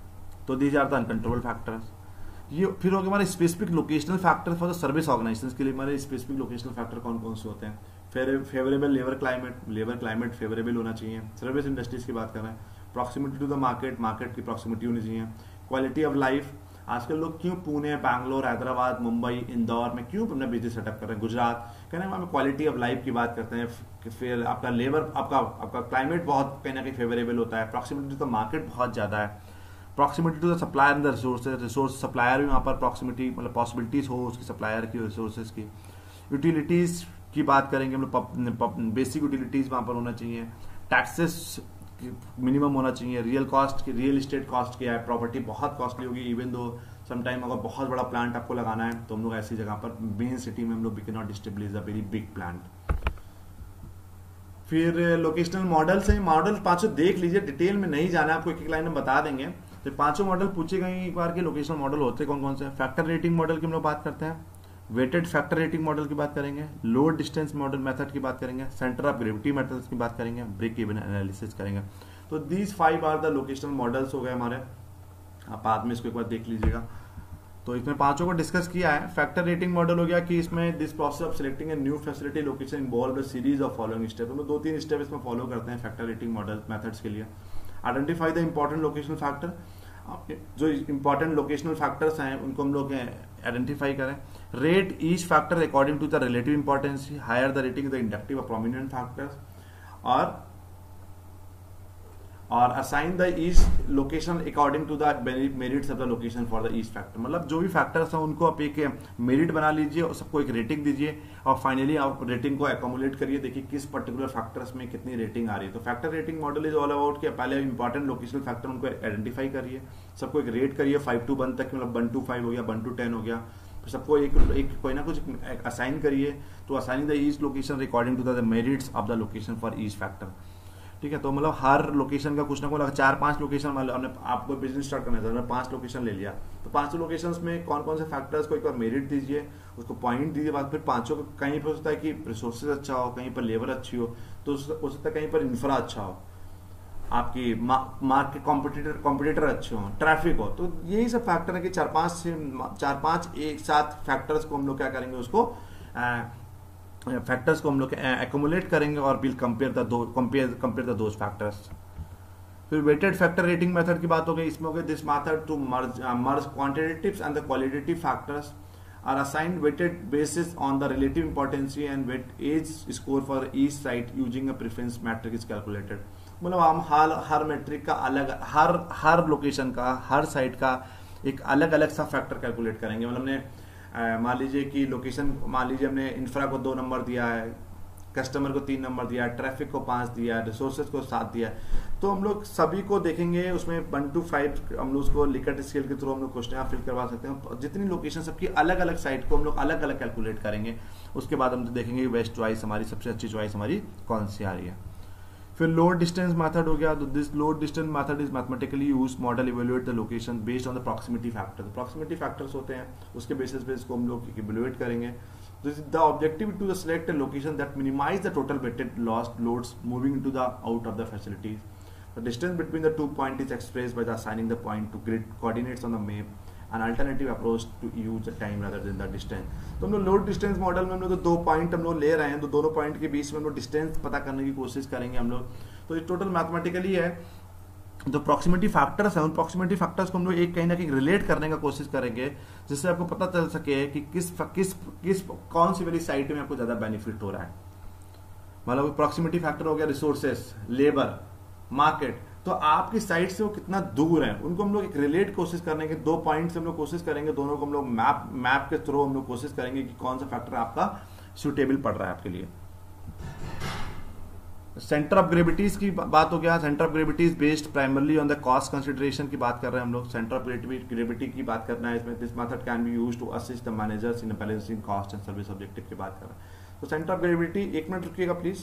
तो these are the uncontrollable factors. ये फिर हो गया हमारे specific locational factor for the service organizations के लिए हमारे स्पेसिफिक लोकेशनल फैक्टर कौन कौन से होते हैं। फेवरेबल लेबर क्लाइमेट फेवरेबल होना चाहिए। सर्विस इंडस्ट्रीज की बात कर रहे हैं। Proximity to the market, market की प्रॉक्सिमिटी होनी चाहिए। क्वालिटी ऑफ लाइफ, आजकल लोग क्यों पुणे, बैंगलोर, हैदराबाद, मुंबई, इंदौर में क्यों अपना बिजनेस सेटअप कर रहे हैं, गुजरात, कहना है क्वालिटी ऑफ लाइफ की बात करते हैं। फिर आपका लेबर, आपका क्लाइमेट बहुत कहीं ना कहीं फेवरेबल होता है। प्रॉक्सिमिटी टू द मार्केट बहुत ज्यादा है। Proximity to the supplier and the resources, resource supplier भी वहाँ पर प्रॉक्सिमिटी मतलब पॉसिबिलिटीज हो उसकी सप्लायर की रिसोर्सेज की। यूटिलिटीज की बात करेंगे हम लोग, बेसिक यूटिलिटीज वहाँ पर होना चाहिए। टैक्सेस मिनिमम होना चाहिए। रियल कॉस्ट की, रियल एस्टेट कॉस्ट क्या है, प्रॉपर्टी बहुत कॉस्टली होगी इवन दो समटाइम अगर बहुत बड़ा प्लांट आपको लगाना है तो हम लोग ऐसी जगह पर मेन सिटी में हम लोग we can not establish a very big plant. फिर लोकेशनल मॉडल्स हैं, मॉडल पांचों देख लीजिए, डिटेल में नहीं जाना, आपको एक एक लाइन में बता देंगे। तो पांचों मॉडल पूछे गए एक बार के लोकेशनल मॉडल होते कौन कौन से। फैक्टर रेटिंग मॉडल की हम लोग बात करते हैं, वेटेड फैक्टर रेटिंग मॉडल की बात करेंगे, लोड डिस्टेंस मॉडल मेथड की बात करेंगे, सेंटर ऑफ ग्रेविटी मेथड्स की बात करेंगे, ब्रेक इवन एनालिसिस करेंगे। तो these 5 are the locational models हो गए हमारे, आप बाद में इसको एक बार देख लीजिएगा। तो इसमें पांचों को डिस्कस किया है। फैक्टर रेटिंग मॉडल हो गया कि इसमें this process of selecting a new facility location involve a series of following step, हम 2-3 स्टेप इसमें फॉलो करते हैं फैक्टर रेटिंग मॉडल मेथड्स के लिए। Identify the important locational factor, जो इंपॉर्टेंट लोकेशनल फैक्टर्स हैं उनको हम लोग आइडेंटिफाई करें। Rate each factor according to the relative importance, higher the rating the inductive और प्रोमिनेंट फैक्टर्स, और assign the each location according to the merits of the location for the each factor, मतलब जो भी factors हैं उनको आप एक merit बना लीजिए और सबको एक रेटिंग दीजिए और फाइनली आप रेटिंग को एकोमुलेट करिए, देखिए किस पर्टिकुलर फैक्टर्स में कितनी रेटिंग आ रही है। तो factor rating model is all about कि पहले इंपॉर्टेंट लोकेशनल फैक्टर उनको आइडेंटिफाई करिए, सबको एक रेट करिए 5 to 1 तक, मतलब 1 to 5 हो गया, 1 to 10 हो गया, तो सबको एक कोई ना कुछ असाइन करिए। तो assigning the each location according to the merits of the location for each factor, ठीक है। तो मतलब हर लोकेशन का कुछ ना कुछ 4-5 लोकेशन, हमने आपको बिजनेस स्टार्ट करना था, 5 लोकेशन ले लिया, तो 5 लोकेशंस में कौन कौन से फैक्टर्स को एक बार मेरिट दीजिए, उसको पॉइंट दीजिए, बाद फिर पांचों को कहीं पर हो सकता है कि रिसोर्सेज अच्छा हो, कहीं पर लेबर अच्छी हो, तो हो सकता है कहीं पर इंफ्रा अच्छा हो, आपकी मार्केट कॉम्पिटिटर अच्छे हो, ट्रैफिक हो। तो यही सब फैक्टर है कि 4-5 एक साथ फैक्टर्स को हम लोग क्या करेंगे, उसको फैक्टर्स को हम लोग एक्यूमुलेट करेंगे और will compare the those factors. फिर वेटेड फैक्टर रेटिंग मेथड की बात हो गई, इसमें हो गई this method to merge quantitative and the qualitative factors are assigned weighted basis on the relative importance and weight as score for each site using a preference matrix is calculated. मतलब हम हर matric का अलग, हर location का, हर site का एक अलग अलग सा फैक्टर कैलकुलेट करेंगे। मतलब हमने मान लीजिए कि लोकेशन, मान लीजिए हमने इंफ्रा को 2 नंबर दिया है, कस्टमर को 3 नंबर दिया है, ट्रैफिक को 5 दिया है, रिसोर्सेज को 7 दिया है, तो हम लोग सभी को देखेंगे उसमें 1 to 5 हम लोग उसको लिकट स्केल के थ्रू हम लोग क्वेश्चन फिल करवा सकते हैं। जितनी लोकेशन सबकी अलग अलग साइट को हम लोग अलग अलग कैलकुलेट करेंगे, उसके बाद हम देखेंगे बेस्ट चॉइस हमारी, सबसे अच्छी चॉइस हमारी कौन सी आ रही है। फिर लोड डिस्टेंस मेथड हो गया, तो this load distance method is mathematically use model evaluate the location based on the proximity factor. Proximity factors होते हैं, उसके बेसिस पे इसको हम लोग इवेल्युएट करेंगे। The objective to select a location that minimize the total weighted lost loads moving into the out of the facilities. The distance between the 2 point is expressed by the assigning the point to grid coordinates on the map, an alternative approach to use the time rather than the distance। तो हम लोग load distance model में हम लोग 2 point हम लोग ले रहे हैं, तो दोनों पॉइंट के बीच में हम लोग डिस्टेंस पता करने की कोशिश करेंगे हम लोग। तो ये टोटल मैथमेटिकली है। जो प्रॉक्सिमिटी फैक्टर्स हैं, उन प्रॉक्सिमिटी फैक्टर्स को हम लोग एक कहीं ना कहीं रिलेट करने का कोशिश करेंगे, जिससे आपको पता चल सके कि किस कौन सी वाली साइट में आपको ज्यादा बेनिफिट हो रहा है। मतलब प्रॉक्सिमिटी फैक्टर हो गया रिसोर्सेस, लेबर, मार्केट, तो आपकी साइट से वो कितना दूर है, उनको हम लोग एक रिलेट कोशिश करने के 2 पॉइंट से हम लोग कोशिश करेंगे, दोनों को हम लोग मैप के थ्रू हम लोग कोशिश करेंगे कि कौन सा फैक्टर आपका सुटेबल पड़ रहा है आपके लिए। सेंटर ऑफ ग्रेविटीज की बात हो गया, centre of gravities based primarily on the cost consideration की बात कर रहे हैं हम लोग। सेंटर ऑफ ग्रेविटी की बात करना है इसमें। This method can be used to assist the managers in balancing cost and service objective की बात कर रहे हैं। तो सेंटर ऑफ ग्रेविटी, 1 मिनट रुकिएगा प्लीज।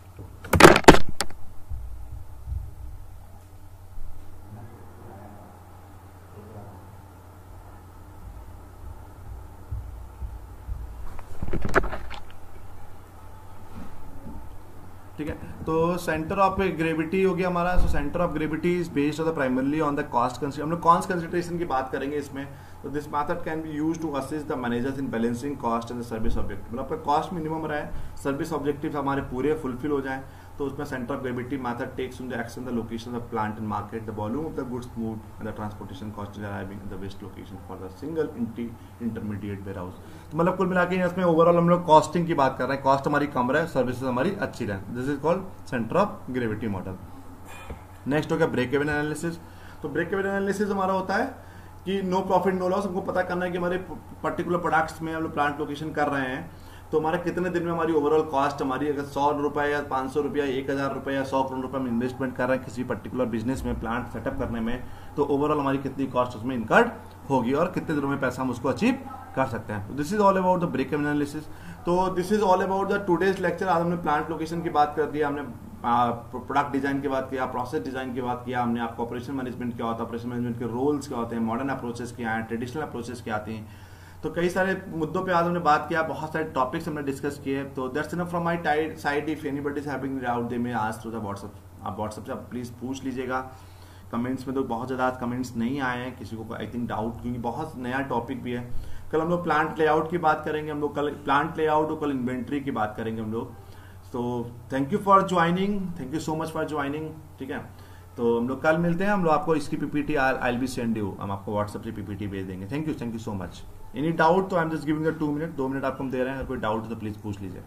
ठीक है, तो सेंटर ऑफ ग्रेविटी हो गया हमारा। So centre of gravity is based on the primarily on the cost consideration. हम लोग कॉस्ट कंसिडरेशन की बात करेंगे इसमें। तो this method can be used to assist the managers in balancing cost and the service objective. मतलब आपका cost minimum रहे, सर्विस ऑब्जेक्टिव हमारे पूरे फुलफिल हो जाए, तो उसमें centre of gravity method takes in the action the location of plant and market, the volume of the goods moved and the transportation cost arriving in the best location for the single intermediate warehouse. तो मतलब कुल मिला के इसमें overall हम लोग costing की बात कर रहे हैं, कॉस्ट हमारी कम रहे, सर्विसेज हमारी अच्छी रहे। This is called centre of gravity model. Next हो गया ब्रेक इवन एनालिसिस। तो ब्रेक इवन एनालिसिस हमारा होता है कि नो प्रॉफिट नो लॉस। हमको पता करना है कि हमारे पर्टिकुलर प्रोडक्ट्स में हम लोग प्लांट लोकेशन कर रहे हैं तो हमारे कितने दिन में हमारी ओवरऑल कॉस्ट, हमारी अगर 100 रुपए या 500 रुपया, 1000 रुपये या 100 करोड़ रुपए में इन्वेस्टमेंट कर रहे हैं किसी पर्टिकुलर बिजनेस में प्लांट सेटअप करने में, तो ओवरऑल हमारी कितनी कॉस्ट उसमें इनकर्ड होगी और कितने दिनों में पैसा हम उसको अचीव कर सकते हैं। तो this is all about the break even analysis. तो this is all about the today's lecture. आज हमने प्लांट लोकेशन की बात कर दी, हमने प्रोडक्ट डिजाइन की बात किया, प्रोसेस डिजाइन की बात किया, हमने आपको ऑपरेशन मैनेजमेंट क्या होता है, ऑपरेशन मैनेजमेंट के रोल्स क्या होते हैं, मॉडर्न अप्रोचेस क्या हैं, ट्रेडिशनल अप्रोचेस क्या आती हैं। तो कई सारे मुद्दों पे आज हमने बात किया, बहुत सारे टॉपिक्स हमने डिस्कस किए। तो that's enough from my side. If anybody is having doubt they may ask through the WhatsApp. आप व्हाट्सएप से आप प्लीज पूछ लीजिएगा। कमेंट्स में तो बहुत ज़्यादा आज कमेंट्स नहीं आए हैं किसी को आई थिंक डाउट, क्योंकि बहुत नया टॉपिक भी है। कल हम लोग प्लांट लेआउट की बात करेंगे, हम लोग कल प्लांट लेआउट और कल इन्वेंट्री की बात करेंगे हम लोग। तो thank you for joining, thank you so much for joining. ठीक है, तो हम लोग कल मिलते हैं। हम लोग आपको इसकी PPT I will be send you, हम आपको व्हाट्सएप से पीपीटी भेज देंगे। Thank you so much. Any doubt तो I am just giving 2 minute, 2 minute आपको हम दे रहे हैं। अगर कोई डाउट हो तो प्लीज पूछ लीजिए।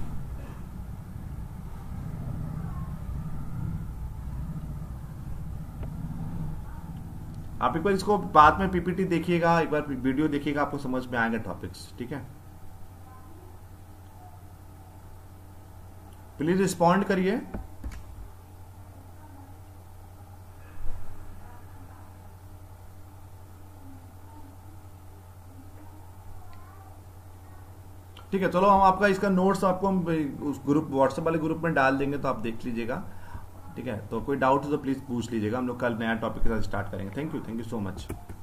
आप एक बार इसको बाद में पीपीटी देखिएगा, एक बार वीडियो देखिएगा, आपको समझ में आएगा टॉपिक्स। ठीक है, प्लीज रिस्पॉन्ड करिए। ठीक है, चलो हम आपका इसका नोट्स आपको हम उस ग्रुप व्हाट्सएप वाले ग्रुप में डाल देंगे, तो आप देख लीजिएगा। ठीक है, तो कोई डाउट हो तो प्लीज पूछ लीजिएगा। हम लोग कल नया टॉपिक के साथ स्टार्ट करेंगे। Thank you so much.